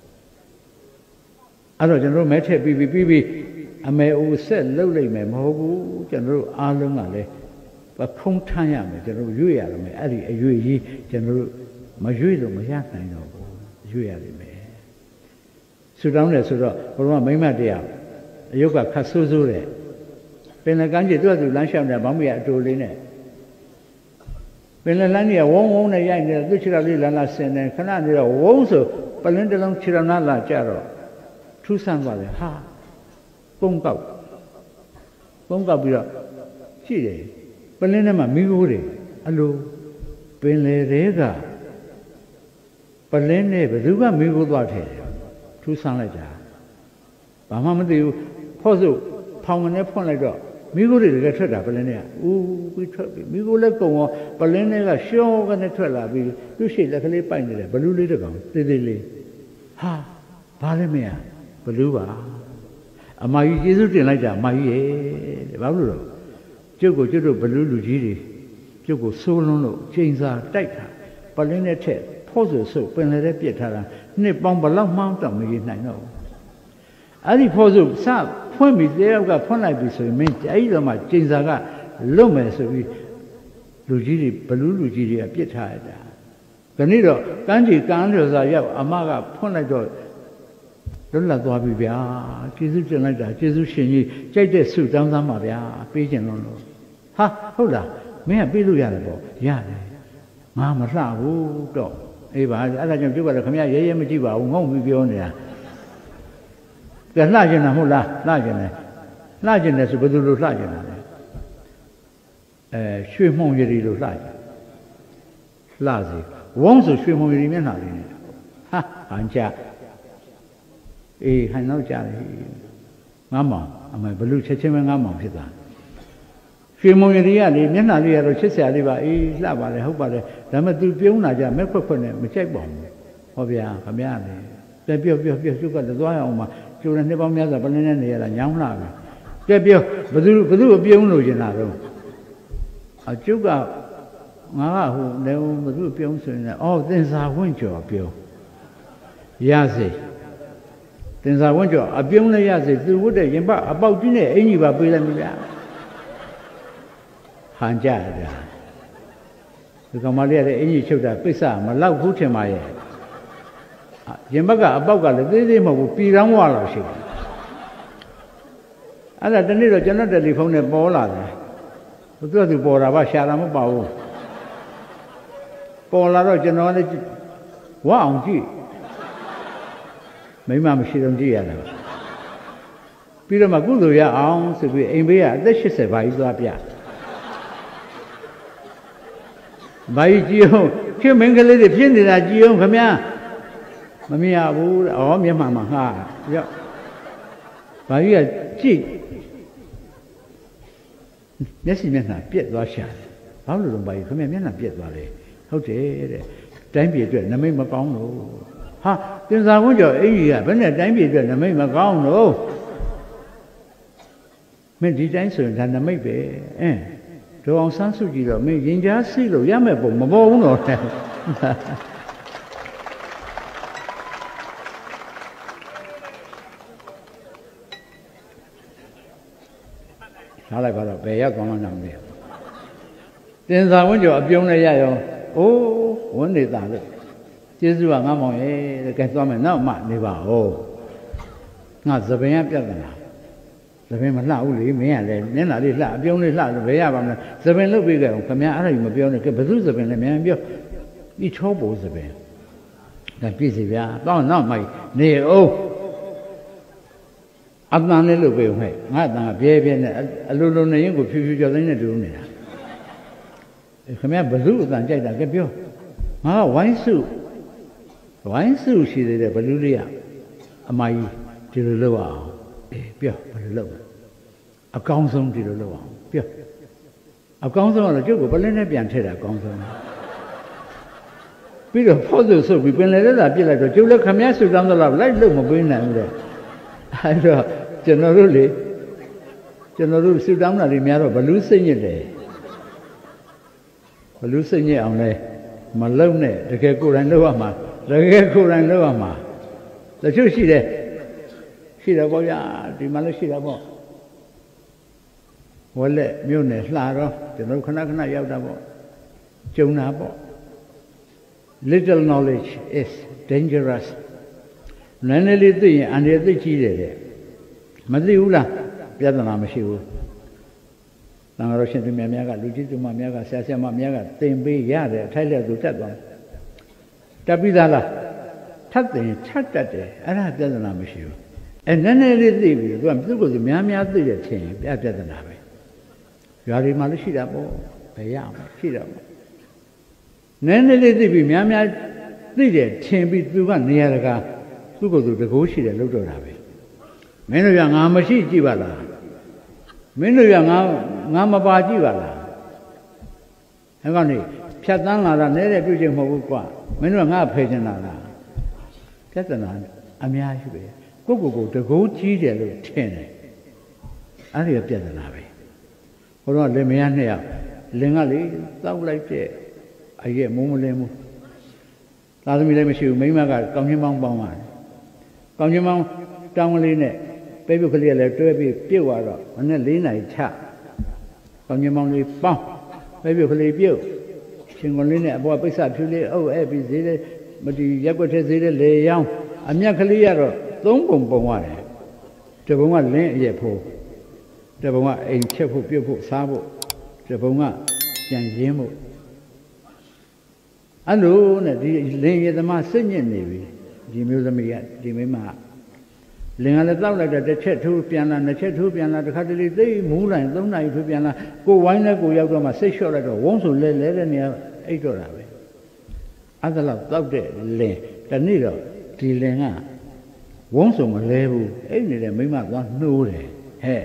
အဲ့တော့ကျွန်တော်မဲထည့်ပြီးအမေအိုဆက်လှုပ်လိုက်မယ်မဟုတ်ဘူးကျွန်တော်အားလုံးကလည်းပခုံးထမ်းရမယ်ကျွန်တော်ရွေ့ရရမယ်အဲ့ဒီအရွေ့ကြီးကျွန်တော်မရွေ့လို့မရနိုင်တော့ဘူးရွေ့ရလိမ့်မယ်ဆူတောင်းတယ်ဆိုတော့ဘုရားမိမ့်မတရားအယုတ်ကခတ်ဆိုးဆိုးတယ်ပင်လကန်းကြီးသူ့အတူလမ်းလျှောက်နေဘောင်းမရအတူလေးနဲ့ပင်လလန်းကြီးကဝုန်းဝုန်းနဲ့ရိုက်နေသူ့ခြေထောက်လေးလန်းဆင်းနေခဏနေတော့ဝုန်းဆိုပလင်းတစ်လုံးခြေထောက်နားလာကြတော့ထူးဆန်းသွားတယ်ဟာကုန်းကောက်ပြီးတော့ရှိတယ်ပလင်းထဲမှာမိခိုးတွေအလိုပင်လေတွေကပလင်းနဲ့ဘယ်သူကမိခိုးသွားတယ်ထူးဆန်းလိုက်တာဘာမှမသိဘူးဖို့စုဖောင်ကနေဖွင့်လိုက်တော့မိခိုးတွေတကယ်ထွက်တာပလင်းတွေကပြီးထွက်ပြီးမိခိုးလက်ကုံရောပလင်းတွေကရှော့ကနေထွက်လာပြီးသူ့ရှိလက်ကလေးပိုက်နေတယ်ဘလူးလေးတစ်ကောင်သေးသေးလေးဟာဘာလဲမရဘလူးပါအမကြီးကျေးဇူးတင်လိုက်တာအမကြီးရဲ့တဲ့ဘာလို့လဲကျုပ်တို့ဘလူးလူကြီးတွေကျုပ်ကိုစိုးလွန်းလို့ချိန်စာတိုက်တာပလင်းနဲ့ထက်ဖို့စုပင်လေတဲ့ပြစ်ထားတာနှစ်ပေါင်းဘလောက်မှန်းတော့မရနိုင်တော့ဘူးအဲ့ဒီဖို့စုစဖွင့်ပြီးတယောက်ကဖွင့်လိုက်ပြီဆိုရင်မင်းအဲ့ဒီတော့မှကျင်စာကလွတ်မယ်ဆိုပြီးလူကြီးတွေဘလူးလူကြီးတွေကပြစ်ထားရတာခဏတော့ကန်းကြီးကန်းလျော်စာရောက်အမကဖွင့်လိုက်တော့လွတ်လပ်သွားပြီဗျာကျေးဇူးတင်လိုက်တာကျေးဇူးရှင်ကြီးကြိုက်တဲ့ဆုတောင်းသားမှာဗျာပေးခြင်းလို့ဟာဟုတ်လားမင်းကပေးလို့ရတယ်ပေါ့ရတယ် ngã mà sao hú đó ấy bà ở đây trong chú bà là không ai dễ mà chỉ bảo ngông bị biểu này cái la chuyện nào la chuyện này sự bất cứ la chuyện này suy mong gì đi la gì vốn sự suy mong gì miễn là gì ha anh cha hay nói cha ngã mà mà bất cứ chết mà ngã màဖြစ်ta suy mong gì đi miễn là gì rồi chết sẽ đi bà la bà này hốc bà này đó mà tôi biểu là cha mấy phật này mà chạy bỏng họ bia không bia này cái biểu chú cái đó ông mà chú này bao nhiêu giờ bao nhiêu này là nhão là cái biểu bất cứ biểu nói gì nào đâu chú cái ngã hồ nếu bất cứ biểu nói này tên xã quân cho biểu giá gì tên xã quân cho biểu này giá gì tôi có thể nhìn bảo chú này anh như bà bây giờ mình hạn chế đấy cái mà lấy cái anh như chụp ra bây giờ mà lâu phút thêm mà nhìn bảo cái là thế mà bị răng hoa rồi chứ anh là đến đây cho nó để phone này bỏ lại tôi thì bỏ ra ba xe ra mới bảo bỏ lại rồi cho nó này quá ông chị mấy mà mình đồng chí à bây giờ mà cũng rồi ông sẽ bị em bé đấy sẽ phải做别vậy chứ chứ mình cái lấy tiền thì là chứ không nhá mà mình ở miền mà ha vậy là chị nhất是面上别多想，老是东北，后面面上别多嘞，好这嘞，真别准，那没么讲喽，哈，跟上我叫哎呀，本来真别准，那没么讲喽，没地真顺，但那没别，这往上数据了，没人家死了也没蹦么蹦了，啥来把它白也讲了那么的，电视上我就表那也有，我那咋的，就是说俺们该专门那嘛对吧？俺这边也别的啦，这边嘛哪屋里没人来，你哪里哪表那哪白也把那这边那边个，可没俺那有没表那，个不是这边的没人表，一超不这边，那必须边，当那嘛你阿当那路不会，俺当别的，路那人个皮叫人家路呢，可没不是咱这个表，晚上是的不路的呀，阿姨就是路啊，表不是路，高松就是路啊，表，高松了，这个本来那边出来高松，比如跑走时候，本来那边来着，就来可没手上的了，来路么不能的。还说ကျွန်တော်တို့စူတောင်းတာတွေများတော့ဘလူးစိတ်ညစ်တယ်ဘလူးစိတ်ညစ်အောင်လဲမလုံနဲ့တကယ်ကိုယ်တိုင်လုပ်ရမှာတကယ်ကိုယ်တိုင်လုပ်ရမှာတချို့ရှိတယ်ပေါ့ဗျာဒီမှာလည်းရှိတာပေါ့ဝက်လက်မြို့နယ်လှတော့ကျွန်တော်ခဏရောက်တာပေါ့ကျုံတာပေါ့ little knowledge is dangerous နည်းနည်းလေးသိရင်အန္တရာယ်သိကြီးတယ်တဲ့မသိဘူးလားပြဿနာမရှိဘူးတန်ခါတော်ရှင်သူများကလူကြီးသူမများကဆရာမများကသင်ပေးရတယ်အထိုက်လက်သူတက်သွားတက်ပြီးသားလားထပ်တယ်ထပ်တက်တယ်အဲ့ဒါပြဿနာမရှိဘူးနည်းနည်းလေးသိပြီသူကသူ့ကိုယ်သူများသိတဲ့ချင်းပြဿနာပဲရွာတွေမှာလည်းရှိတာပေါ့ဘယ်ရမှာရှိတာပေါ့နည်းနည်းလေးသိပြီများသိတယ်ထင်ပြီးသူကနေရာတကာသူ့ကိုယ်သူတကိုးရှိတယ်လို့တော့တာပဲမင်းတို့ကငါမရှိကြည့်ပါလားမင်းတို့ကငါမပါကြည့်ပါလားအဲ့ကောင်နေဖြတ်တန်းလာတာနဲတဲ့ပြုချက်မဟုတ်ဘူးကွာမင်းတို့ကငါဖယ်ချင်တာလားပြဿနာအများကြီးပဲကိုတကိုးကြီးတယ်လို့ထင်တယ်အဲ့ဒီပြဿနာပဲဟိုတော့လင်မယားနှစ်ယောက်လင်ကလေတောက်လိုက်တဲ့အရဲ့မုံမလင်းဘူးသာသမီလည်းမရှိဘူးမိန်းမကကောင်းချင်းပေါင်းပါတယ်ကောင်းချင်းပေါင်းတောင်းကလေးနဲ့ပိတ်ပုတ်ကလေးလည်းတွဲပြီးပြုတ်သွားတော့မနေ့4 နာရီချကောင်းချင်းပေါင်းလေးပေါင်းပိတ်ပုတ်ကလေးပြုတ်ရှင်ကုန်လေးနဲ့အပေါ်ပိဿဖြူလေးအုပ်အဲ့ပြီးဈေးလေးမတီရက်ွက်ထဲဈေးလေးလေရောင်းအမြတ်ကလေးရတော့3 ပုံပုံရတယ်တစ်ပုံကလင်းအရက်ဖို့တစ်ပုံကအိမ်ချက်ဖို့ပြုတ်ဖို့စားဖို့တစ်ပုံကပြန်ရင်းဖို့အဲ့လိုနဲ့ဒီလင်ရသမားစိတ်ညစ်နေပြီဒီမျိုးသမီးကဒီမိမလင်ကလည်းတောက်လိုက်တော့တစ်ချက်ထိုးပြန်လာနှစ်ချက်ထိုးပြန်လာတစ်ခါတလေသိမူးလိုက်3 နာရီထိုးပြန်လာကိုဝိုင်းနဲ့ကိုရောက်တော့မှစိတ်လျှော့လိုက်တော့ဝုန်းဆိုလဲတဲ့နေရာအိတ်တော့တာပဲအဲ့ဒါလောက်တောက်တဲ့လင်တနေ့တော့ဒီလင်ကဝုန်းဆိုမလဲဘူးအဲ့နေတဲ့မိမသွားနှိုးတယ်ဟဲ့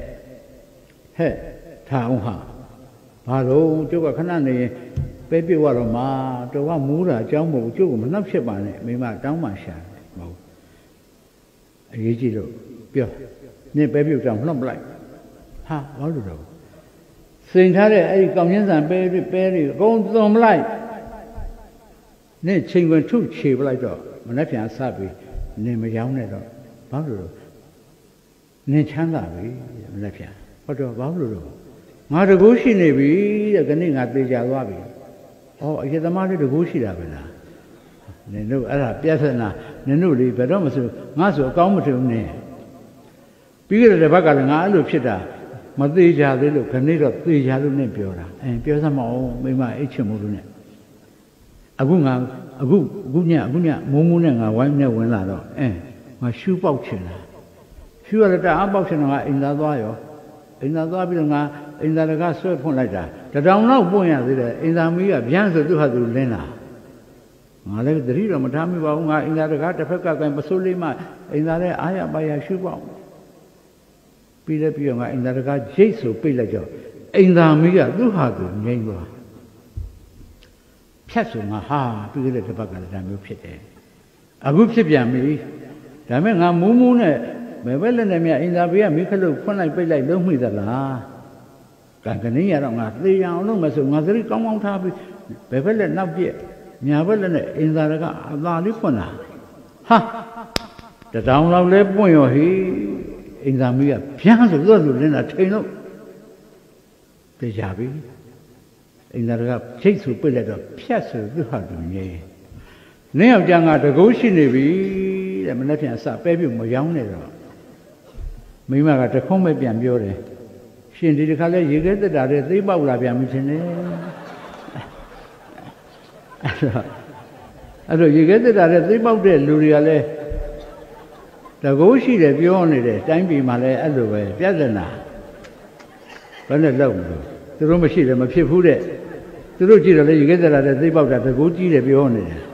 ထားအောင်ဟာဘာလို့ကျုပ်ကခဏနေရင်ပဲပြစ်သွားတော့မှတော်ကမူးတာအကြောင်းမဟုတ်ကျုပ်ကမနှောက်ဖြစ်ပါနဲ့မိမတောင်းမှရှာတယ်မဟုတ်အရေးကြီးလို့ပြောနင့်ပဲပြုတ်တောင်လှုပ်ပလိုက်ဟာဘာလို့တော့စိန်ထားတဲ့အဲ့ဒီကောင်းချင်းဆန်ပဲတွေအကုန်သွန်ပလိုက်နင့်ချိန်ခွင်ထုချေပလိုက်တော့မနှက်ပြန်ဆပြီးနင်မရောနဲ့တော့ဘာလို့တော့နင်ချမ်းသာပြီမနှက်ပြန်ဟုတ်တော့ဘာလို့တော့ငါတကူရှိနေပြီတဲ့ခဏငါသေချာသွားပြီဩအရေးသမားလေးတကူရှိတာပဲလားနင်တို့အဲ့ဒါပြဿနာနင်တို့လေဘယ်တော့မှဆိုငါဆိုအကောင်းမထင်ဘူးနင်ပြီးကြတဲ့ဘက်ကလည်းငါအဲ့လိုဖြစ်တာမသေးကြသေးလို့ခဏတော့သေချာလို့နင်ပြောတာပြောစမ်းမအောင်မိမအိတ်ချင်မို့လို့နဲ့အခုညမိုးမိုးနဲ့ငါဝိုင်းနဲ့ဝင်လာတော့ငါရှူးပေါက်ချင်တာရှူးရတဲ့အားပေါက်ချင်တော့ငါအိမ်သာသွားရောအိမ်သာသွားပြီးတော့ငါအိမ်သာတကားဆွဲဖွင့်လိုက်တာ1000လောက်ပွင့်ရသေးတယ်အိမ်သာမီးကဗျမ်းဆိုသူ့ဟာသူလင်းလာငါလည်းသတိတော့မထားမိပါဘူးငါအိမ်သာတကားတစ်ဖက်ကကင်ပစိုးလေးမှအိမ်သာလည်းအားရပါရရှူးပေါက်ပြီးတော့ငါအိမ်သာတကားဂျိတ်ဆိုပိတ်လိုက်တော့အိမ်သာမီးကသူ့ဟာသူငြိမ့်သွားဖြတ်ဆိုငါဟာပြီးခဲ့တဲ့တစ်ပတ်ကလည်းဒါမျိုးဖြစ်တယ်အခုဖြစ်ပြန်ပြီဒါမဲ့ငါမူးမူးနဲ့ဘယ်ဘက်လက်နဲ့မြအိမ်သာဘေးကမိခလုတ်ဖွင့်လိုက်ပိတ်လိုက်လုံးမိသလားကံကနေရတော့ငါသေရအောင်လုပ်မယ်ဆိုငါသတိကောင်းကောင်းထားပြီးဘယ်ဘက်လက်နောက်ပြက်ညာဘက်လက်နဲ့အိမ်သာကအသာလေးဖွင့်လာဟာ1000လောက်လဲပွင့်ရောဟေးအိမ်သာမီးကဗျမ်းဆိုတော့လူလင်းတာထိန်လို့သိကြပြီအိမ်သာကချိတ်ဆူပိတ်လိုက်တော့ဖြတ်ဆိုသူ့ဟာသူငြိမ်းနင်းယောက်ျားငါတကူရှိနေပြီတဲ့မနေ့ပြန်အစပဲပြုတ်မရောင်းနဲ့တော့မိမကတခုံးပဲပြန်ပြောတယ်ရှင်ဒီတစ်ခါလဲရေခဲတက်တာတဲ့သိပေါက်လာပြန်ပြီရှင်လေအဲ့တော့ရေခဲတက်တာတဲ့သိပေါက်တဲ့လူတွေကလည်းတကူရှိတယ်ပြောနေတယ်တိုင်းပြည်မှာလည်းအဲ့လိုပဲပြဿနာဘယ်နဲ့လောက်မလို့သူတို့မရှိတယ်မဖြစ်ဘူးတဲ့သူတို့ကြည့်တော့လေရေခဲတက်တာတဲ့သိပေါက်တာတကူကြီးတယ်ပြောနေတယ်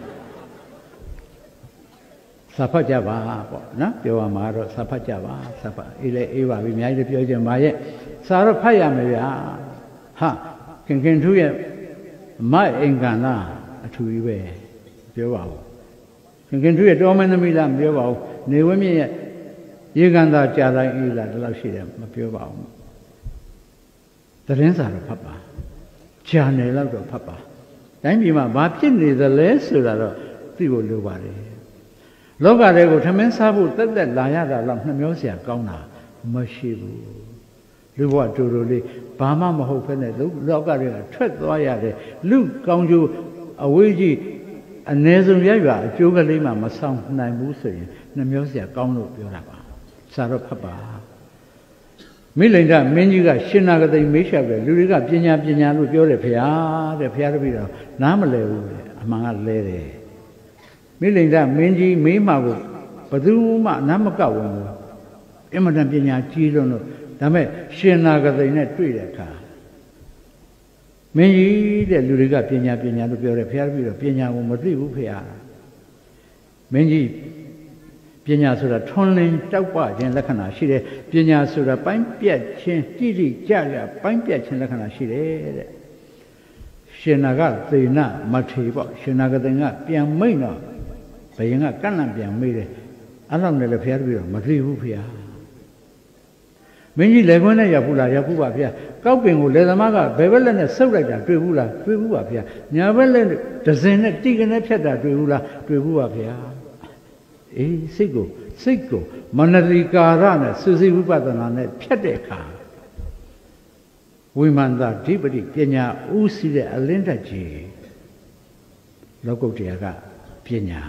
စာဖတ်ကြပါပေါ့နော်ပြောရမှာတော့စာဖတ်ကြပါစာဖတ်အေးလေအေးပါပြီအများကြီးပြောကြပါရဲ့စာတော့ဖတ်ရမယ်ဗျာဟာခင်ထူးရဲ့မအင်္ဂန္နာအထူကြီးပဲပြောပါဦးခင်ထူးရဲ့တော်မင်းသမီးလားမပြောပါဘူးနေဝင်းမြင့်ရဲ့ရေကန်သာကြာတိုင်းအေးလားဒီလောက်ရှိတယ်မပြောပါဘူးသတင်းစာတော့ဖတ်ပါဂျာနယ်လောက်တော့ဖတ်ပါတိုင်းပြည်မှာဘာဖြစ်နေသလဲဆိုတာတော့သိဖို့လိုပါတယ်လောကတွေကိုထမင်းစားဖို့တက်တက်လာရတာတော့နှမျောစရာကောင်းတာမရှိဘူးလူဘဝတူတူလေးဘာမှမဟုတ်ဖက်နဲ့လောကတွေကထွက်သွားရတယ်လူကောင်းကျိုးအဝေးကြီးအ ਨੇ ဆုံးရရွာအကျိုးကလေးမှမဆောင်နိုင်ဘူးဆိုရင်နှမျောစရာကောင်းလို့ပြောတာပါစာတော့ဖတ်ပါမိလိန်ဒမင်းကြီးကရှင်နာဂသိမေးလျှောက်တယ်လူတွေကပညာလို့ပြောတယ်ဖေဟာတဲ့ဖေဟာတပည့်တော်နားမလဲဘူးတဲ့အမှန်ကလဲတယ်မိလိန်ဒမင်းကြီးမေးမှကိုဘယ်သူမှနားမကောက်ဝင်ဘူးအင်မတန်ပညာကြီးလို့ဒါမဲ့ရှင်နာဂသိနဲ့တွေ့တဲ့အခါမင်းကြီးတဲ့လူတွေကပညာလို့ပြောတယ်ဖေဟာတပည့်တော်ပညာကိုမသိဘူးဖေဟာမင်းကြီးပညာဆိုတာထွန်းလင်းတောက်ပခြင်းလက္ခဏာရှိတယ်ပညာဆိုတာပိုင်းပြတ်ခြင်းတိတိကျကျပိုင်းပြတ်ခြင်းလက္ခဏာရှိတယ်တဲ့ရှင်နာကသေနမထေပေါ့ရှင်နာကသေနပြန်မိတ်တော့ဘယင်ကကန့်လန့်ပြန်မေးတယ်အဲ့လောက်နဲ့လည်းဖျားတပြီတော့မသိဘူးဖျားမင်းကြီးလက်ခွန်းနဲ့ရောက်ဘူးလားရောက်ဘူးပါဖျားကောက်ပင်ကိုလက်သမားကဘယ်ဘက်လက်နဲ့ဆုပ်လိုက်တာတွေ့ဘူးလားတွေ့ဘူးပါဖျားညာဘက်လက်ဒဇင်နဲ့တိကနေဖြတ်တာတွေ့ဘူးလားတွေ့ဘူးပါဖျားအေးစိတ်ကိုမနတိကာရနဲ့စုစည်းဝိပဿနာနဲ့ဖြတ်တဲ့အခါဝိမာန်သာဓိပတိပညာဥသိတဲ့အလင်းတက်ကြီးလောကုတ္တရာကပညာ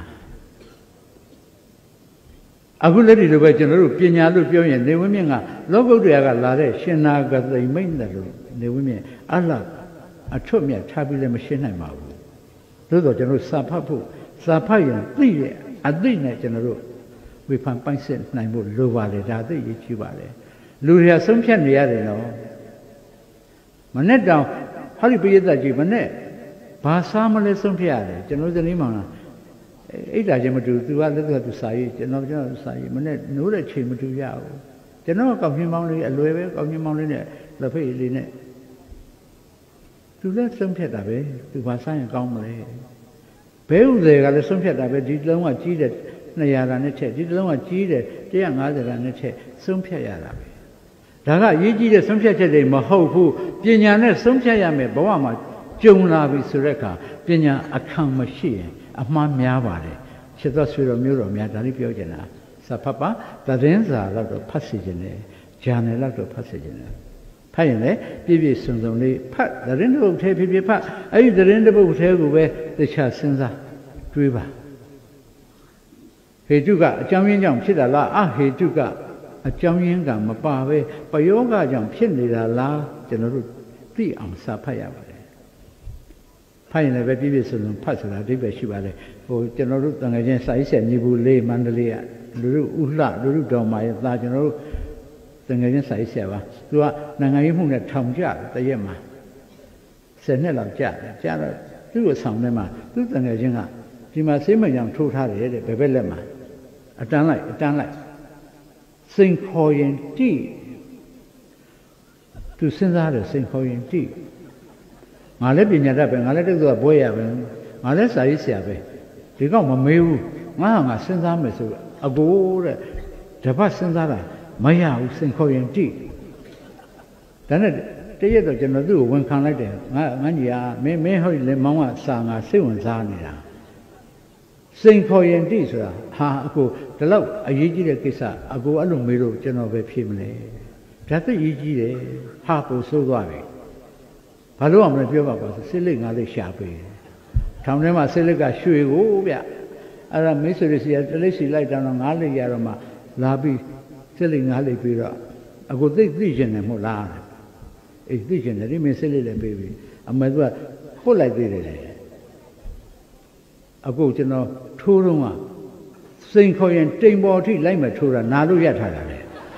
အခုလက်ဒီလိုပဲကျွန်တော်တို့ပညာလို့ပြောရင်နေဝင်းမြင့်ကလောကုတ္တရာကလာတဲ့ရှင်နာဂသိမိတ်တယ်လို့နေဝင်းမြင့်အလှအထွတ်မြတ်ထားပြီးလည်းမရှင်းနိုင်ပါဘူးတော့ကျွန်တော်စာဖတ်ဖို့စာဖတ်ရင်သိတဲ့အသိနဲ့ကျွန်တော်တို့ဝေဖန်ပိုင်စစ်နိုင်ဖို့လိုပါလေဒါသိရေးကြည့်ပါလေလူတွေကဆုံးဖြတ်နေရတယ်နော်မနဲ့တောင်ဟာဒီပိယသက်ကြီးမနဲ့ဘာစားမလဲဆုံးဖြတ်ရတယ်ကျွန်တော်ဇနီးမောင်လားအိတ်တာချင်းမတူသူကလည်းသူစာရေးကျွန်တော်စာရေးမနဲ့နိုးတဲ့ချိန်မတူရဘူးကျွန်တော်ကောက်ချင်းမောင်းလေးအလွယ်ပဲကောက်ချင်းမောင်းလေးနဲ့လက်ဖိတ်လေးနဲ့သူလည်းဆုံးဖြတ်တာပဲသူဘာစားရင်ကောင်းမလဲဘဲဥတွေကလည်းဆုံးဖြတ်တာပဲဒီလုံးကကြီးတဲ့200ရာနဲ့ချက်ဒီလုံးကကြီးတဲ့150ရာနဲ့ချက်ဆုံးဖြတ်ရတာပဲဒါကအရေးကြီးတဲ့ဆုံးဖြတ်ချက်တွေမဟုတ်ဘူးပညာနဲ့ဆုံးဖြတ်ရမယ်ဘဝမှာကြုံလာပြီဆိုတဲ့အခါပညာအခန့်မရှိရင်အမှားများပါတယ်ခြေသောဆွေတော်မျိုးတော်များဒါလေးပြောချင်တာစာဖတ်ပါသတင်းစာတော့ဖတ်စီခြင်းနဲ့ဂျာနယ်တော့ဖတ်စီခြင်းနဲ့ဖတ်ရင်လည်းပြည့်ပြည့်စုံစုံလေးဖတ်သတင်းတစ်ပုဒ်ထဲဖြစ်ဖြစ်ဖတ်အဲ့ဒီသတင်းတစ်ပုဒ်ထဲကိုပဲတခြားစဉ်းစားတွေးပါဟေတုကအကြောင်းရင်းကြောင့်ဖြစ်တာလားအဟေတုကအကြောင်းရင်းကမပါပဲပယောဂကြောင့်ဖြစ်နေတာလားကျွန်တော်တို့သိအောင်စာဖတ်ရပါတယ်ဖတ်ရင်လည်းပဲပြည့်ပြည့်စုံစုံဖတ်ဆိုတာအဓိပ္ပာယ်ရှိပါတယ်ဟိုကျွန်တော်တို့တန်ခါချင်းစာရေးဆရာညီဘူးလေးမန္တလေးကလူတို့ဥလှလူတို့တော်မာရဲ့သားကျွန်တော်တို့တန်ခါချင်းစာရေးဆရာပါသူကနိုင်ငံရေးမှုနဲ့ထောင်ကြတရက်မှာ10နှစ်လောက်ကြာတယ်ကြာတော့သူ့ကိုဆောင်ထဲမှာသူ့တန်ခါချင်းကဒီမှာဆေးမရောင်ထိုးထားတယ်တဲ့ဘယ်ဘက်လက်မှာအတန်းလိုက်စိန်ခေါ်ရင်တိသူစဉ်းစားတယ်စိန်ခေါ်ရင်တိငါလည်းပညာတတ်ပဲငါလည်းတုတ်တော့ဘွဲရပဲငါလည်းစာရေးဆရာပဲဒီကောင်မမေးဘူးငါစဉ်းစားမယ်ဆိုအကိုတဲ့တပတ်စဉ်းစားတာမရဘူးစိန်ခေါ်ရင်တိဒါနဲ့တရက်တော့ကျွန်တော်သူ့ကိုဝန်ခံလိုက်တယ်ငါကြီးကမင်းဟုတ်လေမောင်ကစာငါစိတ်ဝင်စားနေတာစိန်ခေါ်ရင်တိဆိုတာဟာအကိုဒီလောက်အရေးကြီးတဲ့ကိစ္စအကိုအဲ့လိုမေးလို့ကျွန်တော်ပဲဖြေမလဲဒါသိရေးကြီးတယ်ဟာပို့ဆိုးသွားပြီဘာလို့အောင်မလဲပြောပါပါစစ်လက်ငါးလေးရှာပေးတယ်ထောင်ထဲမှာစစ်လက်ကရွှေကိုဗျအဲ့ဒါမိတ်ဆွေတွေစီကတလိပ်စီလိုက်တော့ငါးလေးရတော့မှလာပြီးစစ်လက်ငါးလေးပြီးတော့အကိုသိကျင်တယ်မဟုတ်လားအေးသိကျင်တယ်ဒီမင်းစစ်လက်လည်းပေးပြီအမေကပုတ်လိုက်သေးတယ်အခုကျွန်တော်ထိုးတော့ကစိန်ခေါ်ရင်တိမ်ပေါ်ထိလိုက်မယ်ထိုးတာနာလို့ရထားတာလေ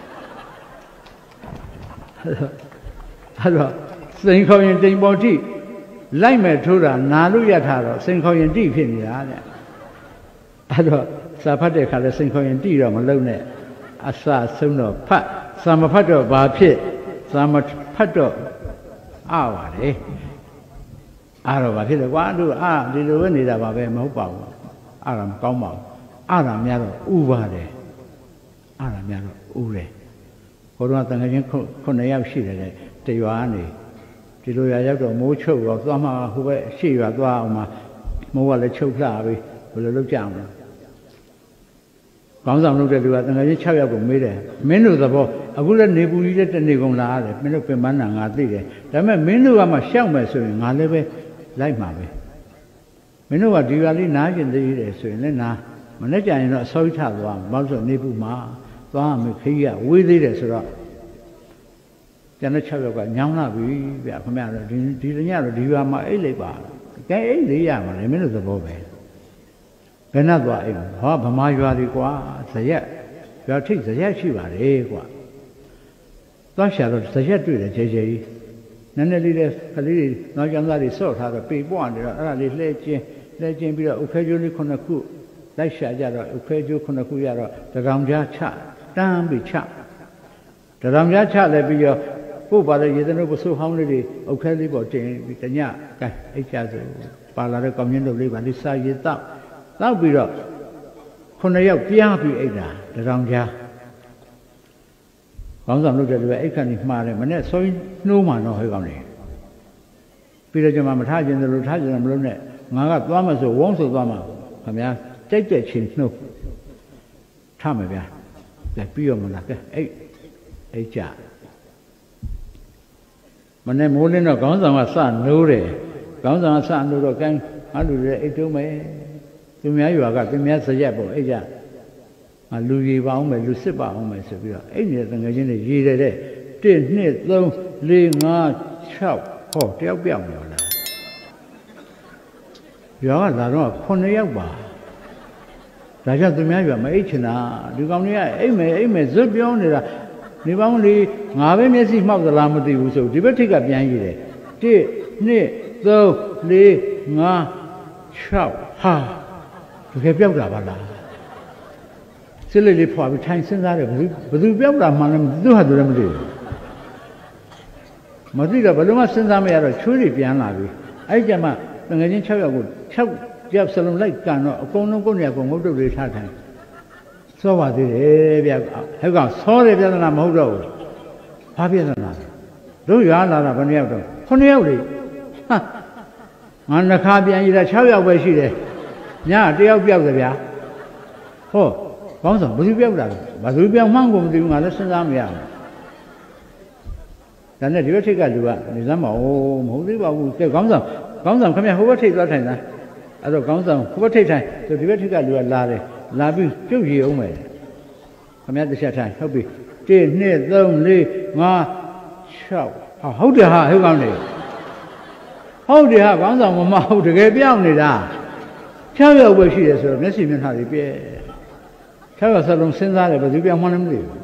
အဲ့တော့စိန်ခေါ်ရင်တိမ်ပေါ်ထိလိုက်မယ်ထိုးတာနာလို့ရထားတော့စိန်ခေါ်ရင်တိဖြစ်နေတာတဲ့အဲ့တော့စာဖတ်တဲ့ခါလဲစိန်ခေါ်ရင်တိတော့မလုံးနဲ့အစဆုံးတော့ဖတ်စာမဖတ်တော့ဘာဖြစ်စာမဖတ်တော့အားပါတယ်အားတော့ဘာဖြစ်လဲကွာတို့ဒီလိုပဲနေတာပါပဲမဟုတ်ပါဘူးအားတော့မကောင်းပါဘူးအားတော့များတော့ဥပါတယ်အားတော့များတော့ဥတယ်ဟိုတော့တန်ခါချင်း9ယောက်ရှိတယ်တရွာကနေဒီလိုရရောက်တော့မိုးချုပ်တော့သွားမှဟိုဘက်ရှေ့ရွာသွားအောင်မှမိုးကလည်းချုပ်လှပြီဘယ်လိုလုပ်ကြအောင်လဲကောင်းဆောင်လုပ်တဲ့လူကတန်ခါချင်း6ယောက်ကိုမေးတယ်မင်းတို့သဘောအခုလည်းနေပူကြီးတဲ့တနေ့ကုန်လာရတယ်မင်းတို့ပင်ပန်းတာငါသိတယ်ဒါပေမဲ့မင်းတို့ကမှရှောက်မယ်ဆိုရင်ငါလည်းပဲလိုက်မှာပဲမင်းတို့ကဒီကလေးနားကျင်သေးတယ်ဆိုရင်လည်းနားမနေ့ကျရင်တော့အစိုးရထသွားမှာဘာလို့ဆိုနေပူမှာသွားမယ်ခကြီးကဝေးသေးတယ်ဆိုတော့ကျန်တဲ့6ယောက်ကညောင်းလာပြီဗျခင်ဗျားတို့ဒီညတော့ဒီရွာမှာအိတ်လိုက်ပါကဲအိတ်လေးရမှာလေမင်းတို့သဘောပဲဘယ်နဲ့သွားအိတ်ဟောဗမာရွာတွေကွာဇရက်ရွာထိပ်ဇရက်ရှိပါလေကွာသွားရှာတော့ဇရက်တွေ့တယ်ကြဲကြဲကြီးနည်းနည်းလေးတဲ့ကလေးတွေနောက်ကျန်သားတွေစော့ထားတော့ပေပွားနေတော့အဲ့ဒါလေးလှဲကျင်းပြီးတော့ဥခဲကျိုးလေး9ခုလိုက်ရှာကြတော့ဥခဲကျိုး9ခုရတော့တကောင်ကြားချတန်းပြီးချတကောင်ကြားချလည်းပြီးတော့ပို့ပါတဲ့ရေသနုပ်ပစိုးဟောင်းလေးတွေဥခဲလေးပေါ်တင်ပြီးတညကဲအိတ်ချဆိုပါလာတဲ့ကောင်းကျင်းတို့လေးပါလေးစားရေတောက်ပြီးတော့9ယောက်ပြားပြီးအိတ်တာတကောင်ကြားကောင်းဆောင်လုပ်တဲ့လူကအိတ်ခဏမှားတယ်မနဲ့ဆိုရင်နှိုးမှတော့ဟဲ့ကောင်းနေပြီးတော့ကျွန်မမထားခြင်းတယ်လို့ထားခြင်းမလို့နဲ့ငါကသွားမှဆိုဝုန်းဆိုသွားမှခင်ဗျာကြိုက်ချင်းနှိုးထားမယ်ဗျာလက်ပြီးရောမလားကဲအိတ်ကြမနဲ့မိုးလင်းတော့ကောင်းဆောင်ကစနိုးတယ်ကောင်းဆောင်ကစနိုးတော့ကိုင်းငါလူတွေအိတ်တုံးမယ်သူများရွာကသူများစရက်ပေါ့အိတ်ကြလူရေပါအောင်မယ်လူစစ်ပါအောင်မယ်ဆိုပြီးတော့အဲ့ဒီတငယ်ချင်းတွေရေးတယ်တဲ့1 2 3 4 5 6ဟောတယောက်ပြောင်းနေလားရွာကလာတော့9ယောက်ပါဒါကြောင့်သူများရွာမအိတ်ချင်တာဒီကောင်တွေကအိတ်မယ်ဇွတ်ပြောနေတာနေပေါင်းလေးငါပဲမျက်စိမှောက်သလားမသိဘူးဆိုဒီဘက်ထိပ်ကပြန်ကြည့်တယ်1 2 3 4 5 6ဟာတကယ်ပြောက်တာပါလားစစ်လေးလေးဖွာပြီးထိုင်စဉ်းစားတယ်ဘယ်သူပြောက်တာမှလည်းသူ့ဟာသူလည်းမသိဘူးမသိတော့ဘယ်လိုမှစဉ်းစားမရတော့ချွေးတွေပြန်လာပြီအဲ့ကြမှာငွေချင်း6ယောက်ကို6ယောက်စလုံးလိုက်ကန်တော့အကုန်လုံးကိုယ်နေရာကိုငုတ်တုတ်လေးထားထိုင်စောပါသေးတယ်ဗျဟဲ့ကောင်စောတဲ့ပြဿနာမဟုတ်တော့ဘူးဘာပြဿနာတို့ရွာလာတာဘယ်နှယောက်တော့9ယောက်လေဟာငါနှခါပြန်ရတာ6ယောက်ပဲရှိတယ်ညတယောက်ပြောက်တယ်ဗျာဟောကောင်းဆောင်ဘယ်သူပြောက်တာလဲဘယ်သူပြောက်မှန်းကိုမသိဘူးငါလည်းစဉ်းစားမရဘူးဒါနဲ့ဒီဘက်ထိပ်ကလူကနေစမ်းမအောင်မဟုတ်သေးပါဘူးကဲကောင်းဆောင်ခင်ဗျဟိုဘက်ထိပ်သွားထိုင်တာအဲ့တော့ကောင်းဆောင်ဟိုဘက်ထိပ်ထိုင်ဆိုဒီဘက်ထိပ်ကလူကလာတယ်လာပြီးပြုတ်ရည်အောင်မယ်ခင်ဗျတစ်ချက်ထိုင်ဟုတ်ပြီ1 2 3 4 5 6ဟာဟုတ်တယ်ဟာဟဲ့ကောင်းနေဟုတ်တယ်ဟာကောင်းဆောင်မဟုတ်တကယ်ပြောင်းနေတာ6ယောက်ပဲရှိတယ်ဆိုတော့မျက်စိမျက်နှာတွေပြဲ6ယောက်စလုံးစဉ်းစားတယ်ဘယ်သူပြောင်းမှန်းလည်းမသိဘူး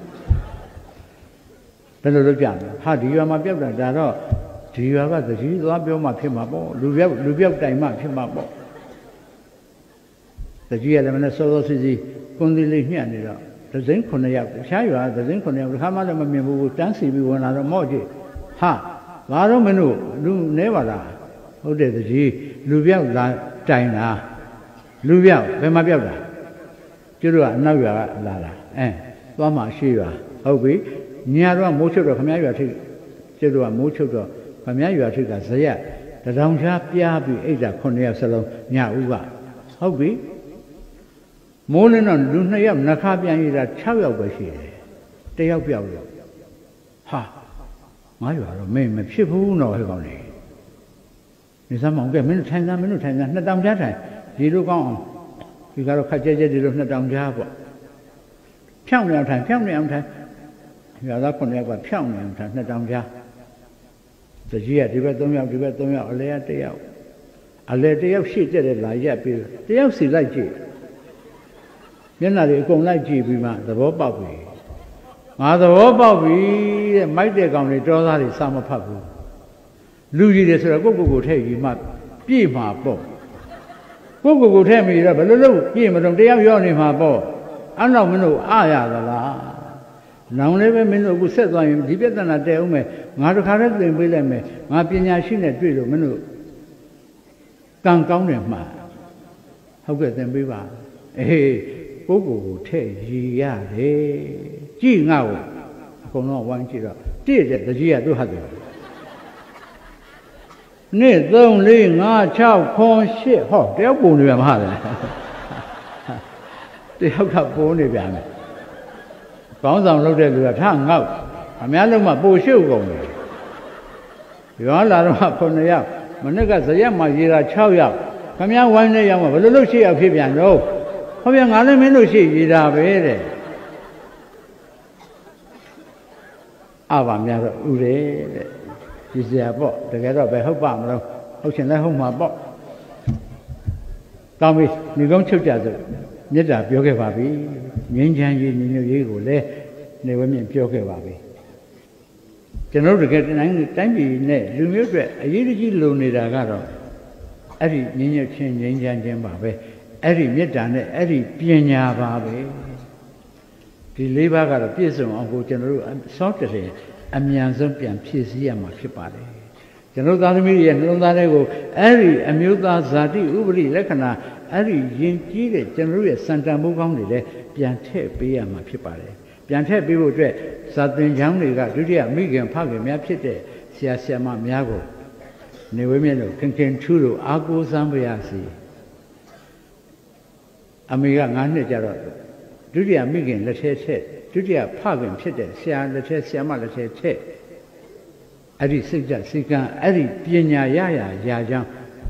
ဘယ်လိုလုပ်ကြလဲဟာဒီရွာမှာပြောက်တာဒါတော့ဒီရွာကသတိသွားပြောမှဖြစ်မှာပေါ့လူပြောက်တိုင်မှဖြစ်မှာပေါ့သတိရတယ်မနဲ့စောစောစီစီကွန်ဒီလေးညှက်နေတော့ဒဇင်း9ယောက်တခြားရွာဒဇင်း9ယောက်တစ်ခါမှလည်းမမြင်ဘူးတန်းစီပြီးဝင်လာတော့မော့ကြည့်ဟာဘာတော့မင်းတို့လူနဲပါလားဟုတ်တယ်သတိလူပြောက်လာတိုင်တာလူပြောက်ဘယ်မှာပြောက်တာကျတို့ကအနောက်ရွာကလာတာသွားမှရှိရွာဟုတ်ပြီညတော့မိုးချုပ်တော့ခမည်းရွာထိကျတို့ကမိုးချုပ်တော့ခမည်းရွာထိကဇရက်တထောင်ချားပြားပြီးအိတ်တာ9ယောက်စလုံးညဦးကဟုတ်ပြီမိုးလင်းတော့လူ2ယောက်နှခါပြန်ရတာ6ယောက်ပဲရှိတယ်တယောက်ပြောက်လို့ဟာငါရွာတော့မင်းမဖြစ်ဘူးတော့ဟဲ့ကောင်နေစမ်းမအောင်ကဲမင်းတို့ထိုင်စမ်း2တောင်ကြားထိုင်ဒီလိုကောင်းအောင်ဒီကတော့ခက်ကြဲဒီလို2တောင်ကြားပေါ့ဖြောင်းနေအောင်ထိုင်ရွာသား9ယောက်ကဖြောင်းနေအောင်ထိုင်2တောင်ကြားတကြီးကဒီဘက်3ယောက်ဒီဘက်3ယောက်အလဲ1ယောက်အလဲ1ယောက်ရှိတဲ့လာရက်ပြီး1ယောက်စီလိုက်ကြည့်မျက်နှာတွေအကုန်လိုက်ကြည့်ပြီးမှသဘောပေါက်ပြီငါသဘောပေါက်ပြီတဲ့မိုက်တဲ့ကောင်တွေတောသားတွေစာမဖတ်ဘူးလူကြီးတွေဆိုတော့ကိုထည့်ကြီးမှပြည့်မှာပေါ့ကိုထည့်မိတော့ဘယ်လိုလုပ်ပြည့်မတော့တရားရောနေမှာပေါ့အဲ့တော့မင်းတို့အားရသလားနောင်လည်းပဲမင်းတို့အခုဆက်သွားရင်ဒီပြဿနာတည်အောင်မယ်ငါတခါတည်းသင်ပေးလိုက်မယ်ငါပညာရှိနဲ့တွေ့လို့မင်းတို့ကံကောင်းတယ်မှာဟုတ်ကဲ့သင်ပေးပါကိုထည့်ရည်ရတယ်ကြည့်ငါ့ကိုအကုန်လုံးဝိုင်းကြည့်တော့တိတဲ့တကြီးကသူ့ဟာသူ2 3 4 5 6 8ဟောတယောက်ပုံနေပြန်မဟာတယ်တယောက်ကပုံနေပြန်မယ်ကောင်းဆောင်လုပ်တဲ့လူကထငေါ့အများလုံးမှပိုရှုပ်ကုန်တယ်ရွာလာတော့9ယောက်မနေ့ကဇရက်မှာရေတာ6ယောက်ခမည်းဝိုင်းနေရောက်မှဘယ်လိုလုပ်8ယောက်ဖြစ်ပြန်တော့ဟောဗျာငါလည်းမင်းတို့ရှိရေတာပဲတဲ့အဘာများတော့ဥတယ်တဲ့ဒီစရာပေါ့တကယ်တော့ပဲဟုတ်ပါမလို့ဟုတ်ရှင်လည်းဟုတ်မှာပေါ့ကောင်းပြီညီကုန်းချုပ်ကြစို့မေတ္တာပြောခဲ့ပါပြီငြိမ်းချမ်းရေးညီညွတ်ရေးကိုလည်းနေဝမြင့်ပြောခဲ့ပါပြီကျွန်တော်တို့တကယ်တိုင်းပြည်နဲ့လူမျိုးတွေအရေးကြီးလုံနေတာကတော့အဲ့ဒီညီညွတ်ခြင်းငြိမ်းချမ်းခြင်းပါပဲအဲ့ဒီမေတ္တာနဲ့အဲ့ဒီပညာပါပဲဒီ၄ပါးကတော့ပြည့်စုံအောင်ကိုကျွန်တော်တို့စောတည်းအမြန်ဆုံးပြန်ဖြည့်ဆည်းရမှာဖြစ်ပါတယ်ကျွန်တော်သားသမီးရဲ့နှလုံးသားတွေကိုအဲ့ဒီအမျိုးသားဇာတိဥပရိလက္ခဏာအဲ့ဒီယဉ်ကျေးတဲ့ကျွန်တော်ရဲ့စံတန်မိုးကောင်းတွေလည်းပြန်ထည့်ပေးရမှာဖြစ်ပါတယ်ပြန်ထည့်ပေးဖို့အတွက်စာသင်ကျောင်းတွေကဒုတိယမိခင်ဖခင်များဖြစ်တဲ့ဆရာဆရာမများကိုနေဝဲမြတ်တို့ခင်ထူးတို့အားကိုးစမ်းပါရစေအမေက9နှစ်ကြတော့ဒုတိယမိခင်လက်ထဲချက်ဒုတိယဖခင်ဖြစ်တဲ့ဆရာလက်ထဲဆရာမလက်ထဲချက်အဲ့ဒီစိတ်ဓာတ်စိတ်ကံအဲ့ဒီပညာရကြောင်း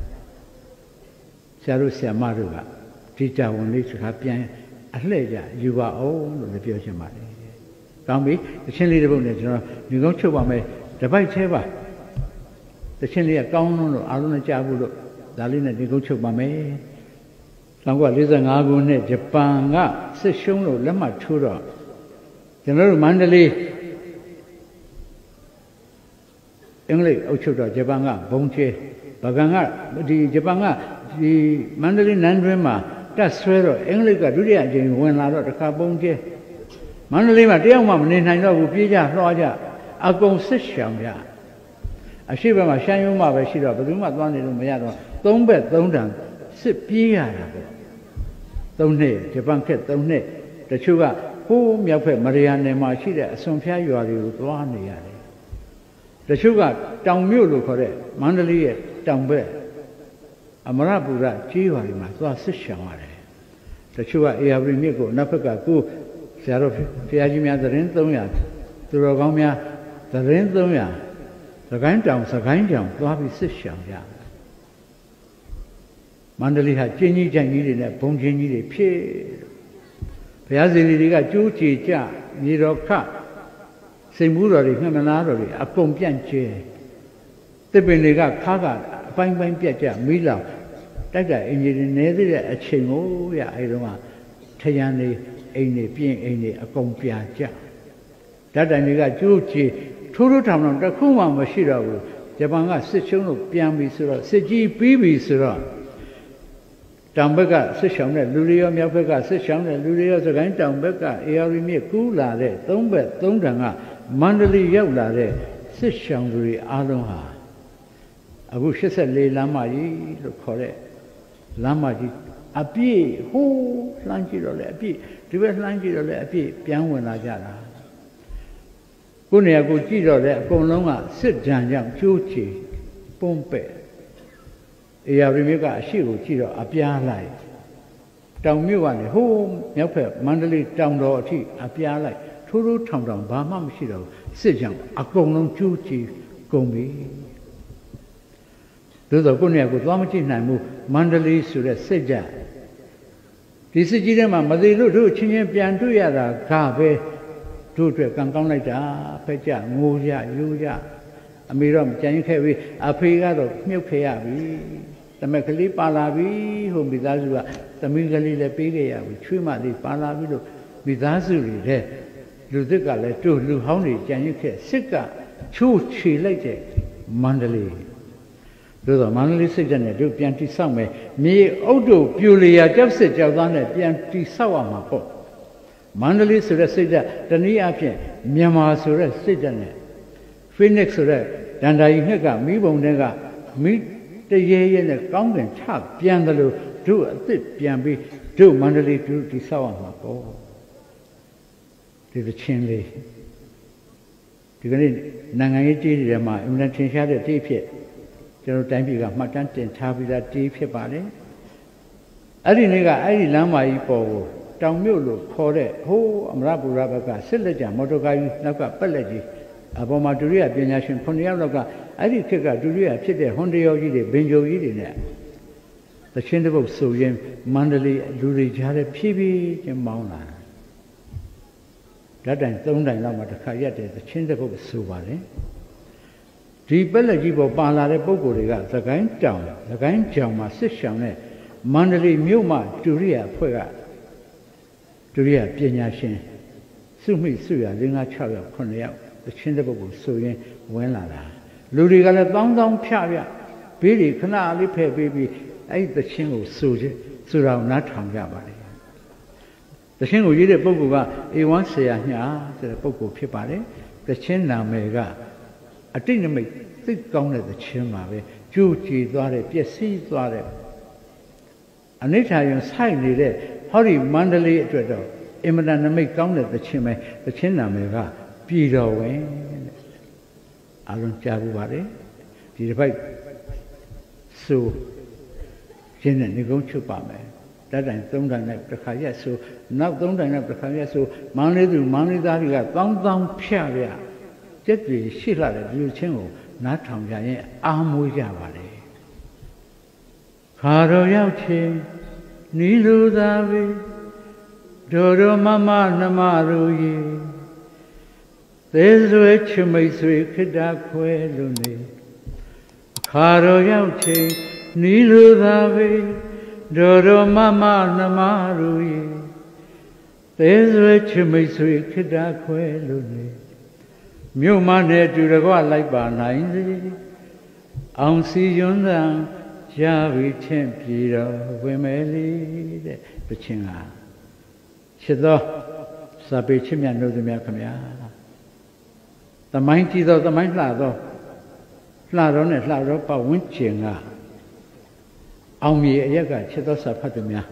ဆရာတို့ဆရာမတို့ကဒီတာဝန်လေးစကားပြန်အလှည့်ကြယူပါအောင်လို့လည်းပြောချင်ပါတယ်။ကောင်းပြီတခြင်းလေးတစ်ပုဒ်နဲ့ကျွန်တော်ညီကုန်းချုပ်ပါမယ်တပိုက်သေးပါတခြင်းလေးကကောင်းလို့အားလုံးနဲ့ကြားဖို့လို့ဒါလေးနဲ့ဒီကုန်းချုပ်ပါမယ်1945ခုနှစ်ဂျပန်ကစစ်ရှုံးလို့လက်မှတ်ထိုးတော့ကျွန်တော်တို့မန္တလေးအင်္ဂလိပ်အုပ်ချုပ်တော့ဂျပန်ကဘုံကျဲဗကန်ကဒီဂျပန်ကဒီမန္တလေးနန်းတွင်းမှာတက်ဆွဲတော့အင်္ဂလိပ်ကဒုတိယအကြိမ်ဝင်လာတော့တခါဘုံကျဲမန္တလေးမှာတယောက်မှမနေနိုင်တော့ဘူးပြေးကြလွှားကြအကုန်စစ်ရှောင်ကြအရှိဘက်မှာရှမ်းရုံးမှာပဲရှိတော့ဘယ်သူမှသွားနေလို့မရတော့သုံးဘက်သုံးတန်စစ်ပြေးရတာပေါ့3နှစ်ဂျပန်ခက်3နှစ်တချို့ကဟိုးမြောက်ဘက်မရီယာနယ်မှာရှိတဲ့အစွန်ဖျားရွာတွေကိုသွားနေရတယ်တချို့ကတောင်မြို့လို့ခေါ်တဲ့မန္တလေးရဲ့တောင်ဘက်အမရပူရကြီးရွာတွေမှာသွားစစ်ရှောင်ရတယ်တချို့ကအေယာပရီမြစ်ကိုနောက်ဘက်ကကိုဆရာတော်ဘုရားကြီးများသတင်း300သူတော်ကောင်းများသတင်း300စကိုင်းတောင်သွားပြီးစစ်ရှောင်ကြမန္တလေးဟာကျင်းကြီးကြိုင်ကြီးတွေနဲ့ဘုံချင်းကြီးတွေဖြစ်ဘုရားစီတွေကကျိုးချေကြမြေတော်ခစိန်မှုတော်တွေငှက်မနာတော်တွေအကုန်ပြန့်ကျဲတစ်ပင်တွေကခါကအပိုင်းပိုင်းပြတ်ကြမီးလောင်တိုက်တဲ့အင်ဂျင်တွေနေသေးတဲ့အချိန်ကိုရအဲတုန်းကထရန်တွေအိမ်တွေပြင်းအိမ်တွေအကုန်ပြာကြဓာတ်တိုင်တွေကကျိုးချေထိုးထောင်တခုမှမရှိတော့ဘူးဂျပန်ကစစ်ရှုံးလို့ပြန်ပြီးဆိုတော့စစ်ကြီးပြီးပြီဆိုတော့တောင်ဘက်ကစစ်ရှောင်းတဲ့လူတွေရောမြောက်ဘက်ကစစ်ရှောင်းတဲ့လူတွေရောစကိုင်းတောင်ဘက်ကအေယာရီမြစ်ကူးလာတဲ့3ဘက်3တန်ကမန္တလေးရောက်လာတဲ့စစ်ရှောင်းလူတွေအားလုံးဟာအခု84လမ်းမကြီးလို့ခေါ်တဲ့လမ်းမကြီးအပြည့်ဟိုးလှမ်းကြည့်တော့လေအပြည့်ဒီဘက်လှမ်းကြည့်တော့လေအပြည့်ပြန်ဝင်လာကြတာကိုယ်နေရာကိုကြည့်တော့လေအကုန်လုံးကစစ်ကြံကြောင့်ကျိုးချေပုံပဲ့အေယာရီမြစ်ကအရှိကိုကြည့်တော့အပြားလိုက်တောင်မြို့ကနေဟိုးမြောက်ဘက်မန္တလေးတောင်တော်အထိအပြားလိုက်ထိုးထောင်ဘာမှမရှိတော့ဘူးစစ်ကြောင့်အကုန်လုံးကျိုးချေကုန်ပြီသို့သောကိုယ်နေရာကိုသွားမကြည့်နိုင်ဘူးမန္တလေးဆိုတဲ့စစ်ကြဒီစစ်ကြီးထဲမှာမသေးလို့တို့ချင်းချင်းပြန်တွေ့ရတာကပဲတို့အတွက်ကံကောင်းလိုက်တာဖက်ကြငိုကြယူကြအမေတော့ကြံရင်ခဲ့ပြီအဖေကတော့မြုပ်ခဲ့ရပြီတမက်ကလေးပါလာပြီဟိုမိသားစုကသမီးကလေးလည်းပေးခဲ့ရပြီချွေးမလေးပါလာပြီလို့မိသားစုတွေတဲ့လူသစ်ကလည်းတို့လူဟောင်းတွေကြံရင်ခဲ့စစ်ကချိုးချေလိုက်တဲ့မန္တလေးတို့တော့မန္တလေးစိတ်ဓာတ်နဲ့တို့ပြန်တိဆောက်မယ်မြေအုပ်တို့ပြိုလျာကြောက်စစ်ကြောက်သားနဲ့ပြန်တိဆောက်ရမှာပေါ့မန္တလေးဆိုတဲ့စိတ်ဓာတ်တနည်းအားဖြင့်မြန်မာဆိုတဲ့စိတ်ဓာတ်နဲ့ဖိနစ်ဆိုတဲ့ဒန္တာကြီးနှစ်ကမိဘုံတွေကမိတရေရဲနဲ့ကောင်းကင်ချပြန်တယ်လို့တို့အစ်စ်ပြန်ပြီးတို့မန္တလေးတို့တိဆောက်ရမှာပေါ့ဒီသချင်းလေးဒီကနေ့နိုင်ငံရေးကြီးတွေမှာအင်မတန်ထင်ရှားတဲ့တိဖြစ်ကျွန်တော်တိုင်းပြည်ကမှတ်တမ်းတင်ထားပြီးသားတိဖြစ်ပါလေအဲ့ဒီနေ့ကအဲ့ဒီလမ်းမကြီးပေါ်ကိုတောင်မြို့လို့ခေါ်တဲ့ဟိုးအမရပူရဘက်ကစစ်လက်ကြမော်တော်ကားကြီးနောက်ကပက်လက်ကြီးအပေါ်မှာဒုတိယပညာရှင်9ယောက်လောက်ကအဲ့ဒီခေတ်ကဒုတိယဖြစ်တဲ့ဟွန်တယောကြီးတွေဘင်ဂျိုကြီးတွေနဲ့သချင်းတစ်ပုတ်ဆိုရင်မန္တလေးလူတွေကြားထဲဖြည်းဖြည်းချင်းမောင်းလာဓာတ်တိုင်3တိုင်လောက်မှတစ်ခါရက်တယ်သချင်းတစ်ပုတ်ဆိုပါတယ်ဒီပက်လက်ကြီးပေါ်ပါလာတဲ့ပုံကိုယ်တွေကသကိုင်းကြောင်မှာစစ်ရှောင်တဲ့မန္တလေးမြို့မှာဒုတိယအဖွဲ့ကဒုတိယပညာရှင်စုမိစုရ5 6ယောက်9ယောက်သချင်းတစ်ပုတ်ကိုဆိုရင်ဝင်လာတာလူတွေကလည်းတောင်းဖြပြဘေးတွေခဏလေးဖယ်ပေးပြီးအဲ့ဒီသချင်းကိုဆိုတော့နားထောင်ကြပါလေသချင်းကိုရေးတဲ့ပုဂ္ဂိုလ်ကအေဝမ်းဆရာညာဆိုတဲ့ပုဂ္ဂိုလ်ဖြစ်ပါတယ်သချင်းနာမည်ကအတိတ်နမိတ်သိကောင်းတဲ့သချင်းပါပဲကျိုးကြည်သွားတဲ့ပျက်စီးသွားတဲ့အနိဋ္ဌာယံဆိုင်နေတဲ့ဟောဒီမန္တလေးအတွက်တော့အင်မတန်နမိတ်ကောင်းတဲ့သချင်းပဲသချင်းနာမည်ကပြည်တော်ဝင်အလုံးကြားဘူးပါလေဒီတစ်ပိုက်ဆိုရင်းနဲ့နေကုန်းချုပ်ပါမယ်ဓာတ်တိုင်3တိုင်နဲ့တစ်ခါရက်ဆိုနောက်3တိုင်နဲ့တစ်ခါရက်ဆိုမန္တလေးသူမန္တလေးသားတွေကတောင်းဖြပြကျက်တွေရှိလာတဲ့ဒီလိုချင်းကိုနားထောင်ကြရင်အားမွေးကြပါလေခါတော်ရောက်ချင်းနီလူသားပဲတို့မမနှမတို့ရေသေးဆွေချမိတ်ဆွေခိတ္တခွဲလို့နေခါတော်ရောက်ချင်း Niludavi Dodo Mama Namaru There's rich Misui Kidakwe Luni Mumane to the God like Banai Aunsi Yundan Javi Tempiro Wemeli the Chinga Shido Sabi Chimia no the Miakamia the mighty though the mind lado Ladon and Lado Pa Winchinga Aumi Yaga Shido Sapatumia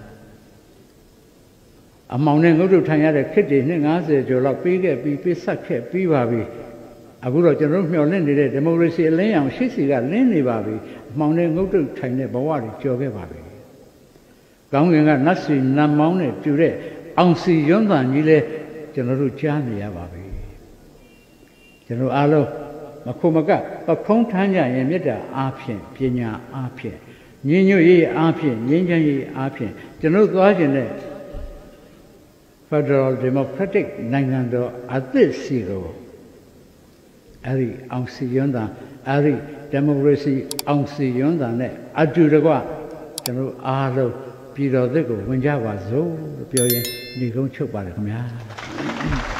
Among them go to Tanya the kitty, Ningaz, Jolapig, be Sake, be Babi. I would have known your Lenny, democracy, Layam, she got Lenny Babi, among them go to Tanya Bawari, Joga Babi. Going at Nasi, Namone, Jure, Aunsi Yonda, Nile, General Jania Babi. General Alo, Makomaga, but Kontanya, Yemida, Apien, Pina, Apien, Nino ye Apien, Ninja ye Apien, General Guardian. Federal Democratic Nangando at this zero. Ari Aunsi Yonda, Ari Democracy Aunsi Yonda, Adjuragua, General Aro, Piro Dego, Winjawa Zo, Pioye, Nigo Choparamia.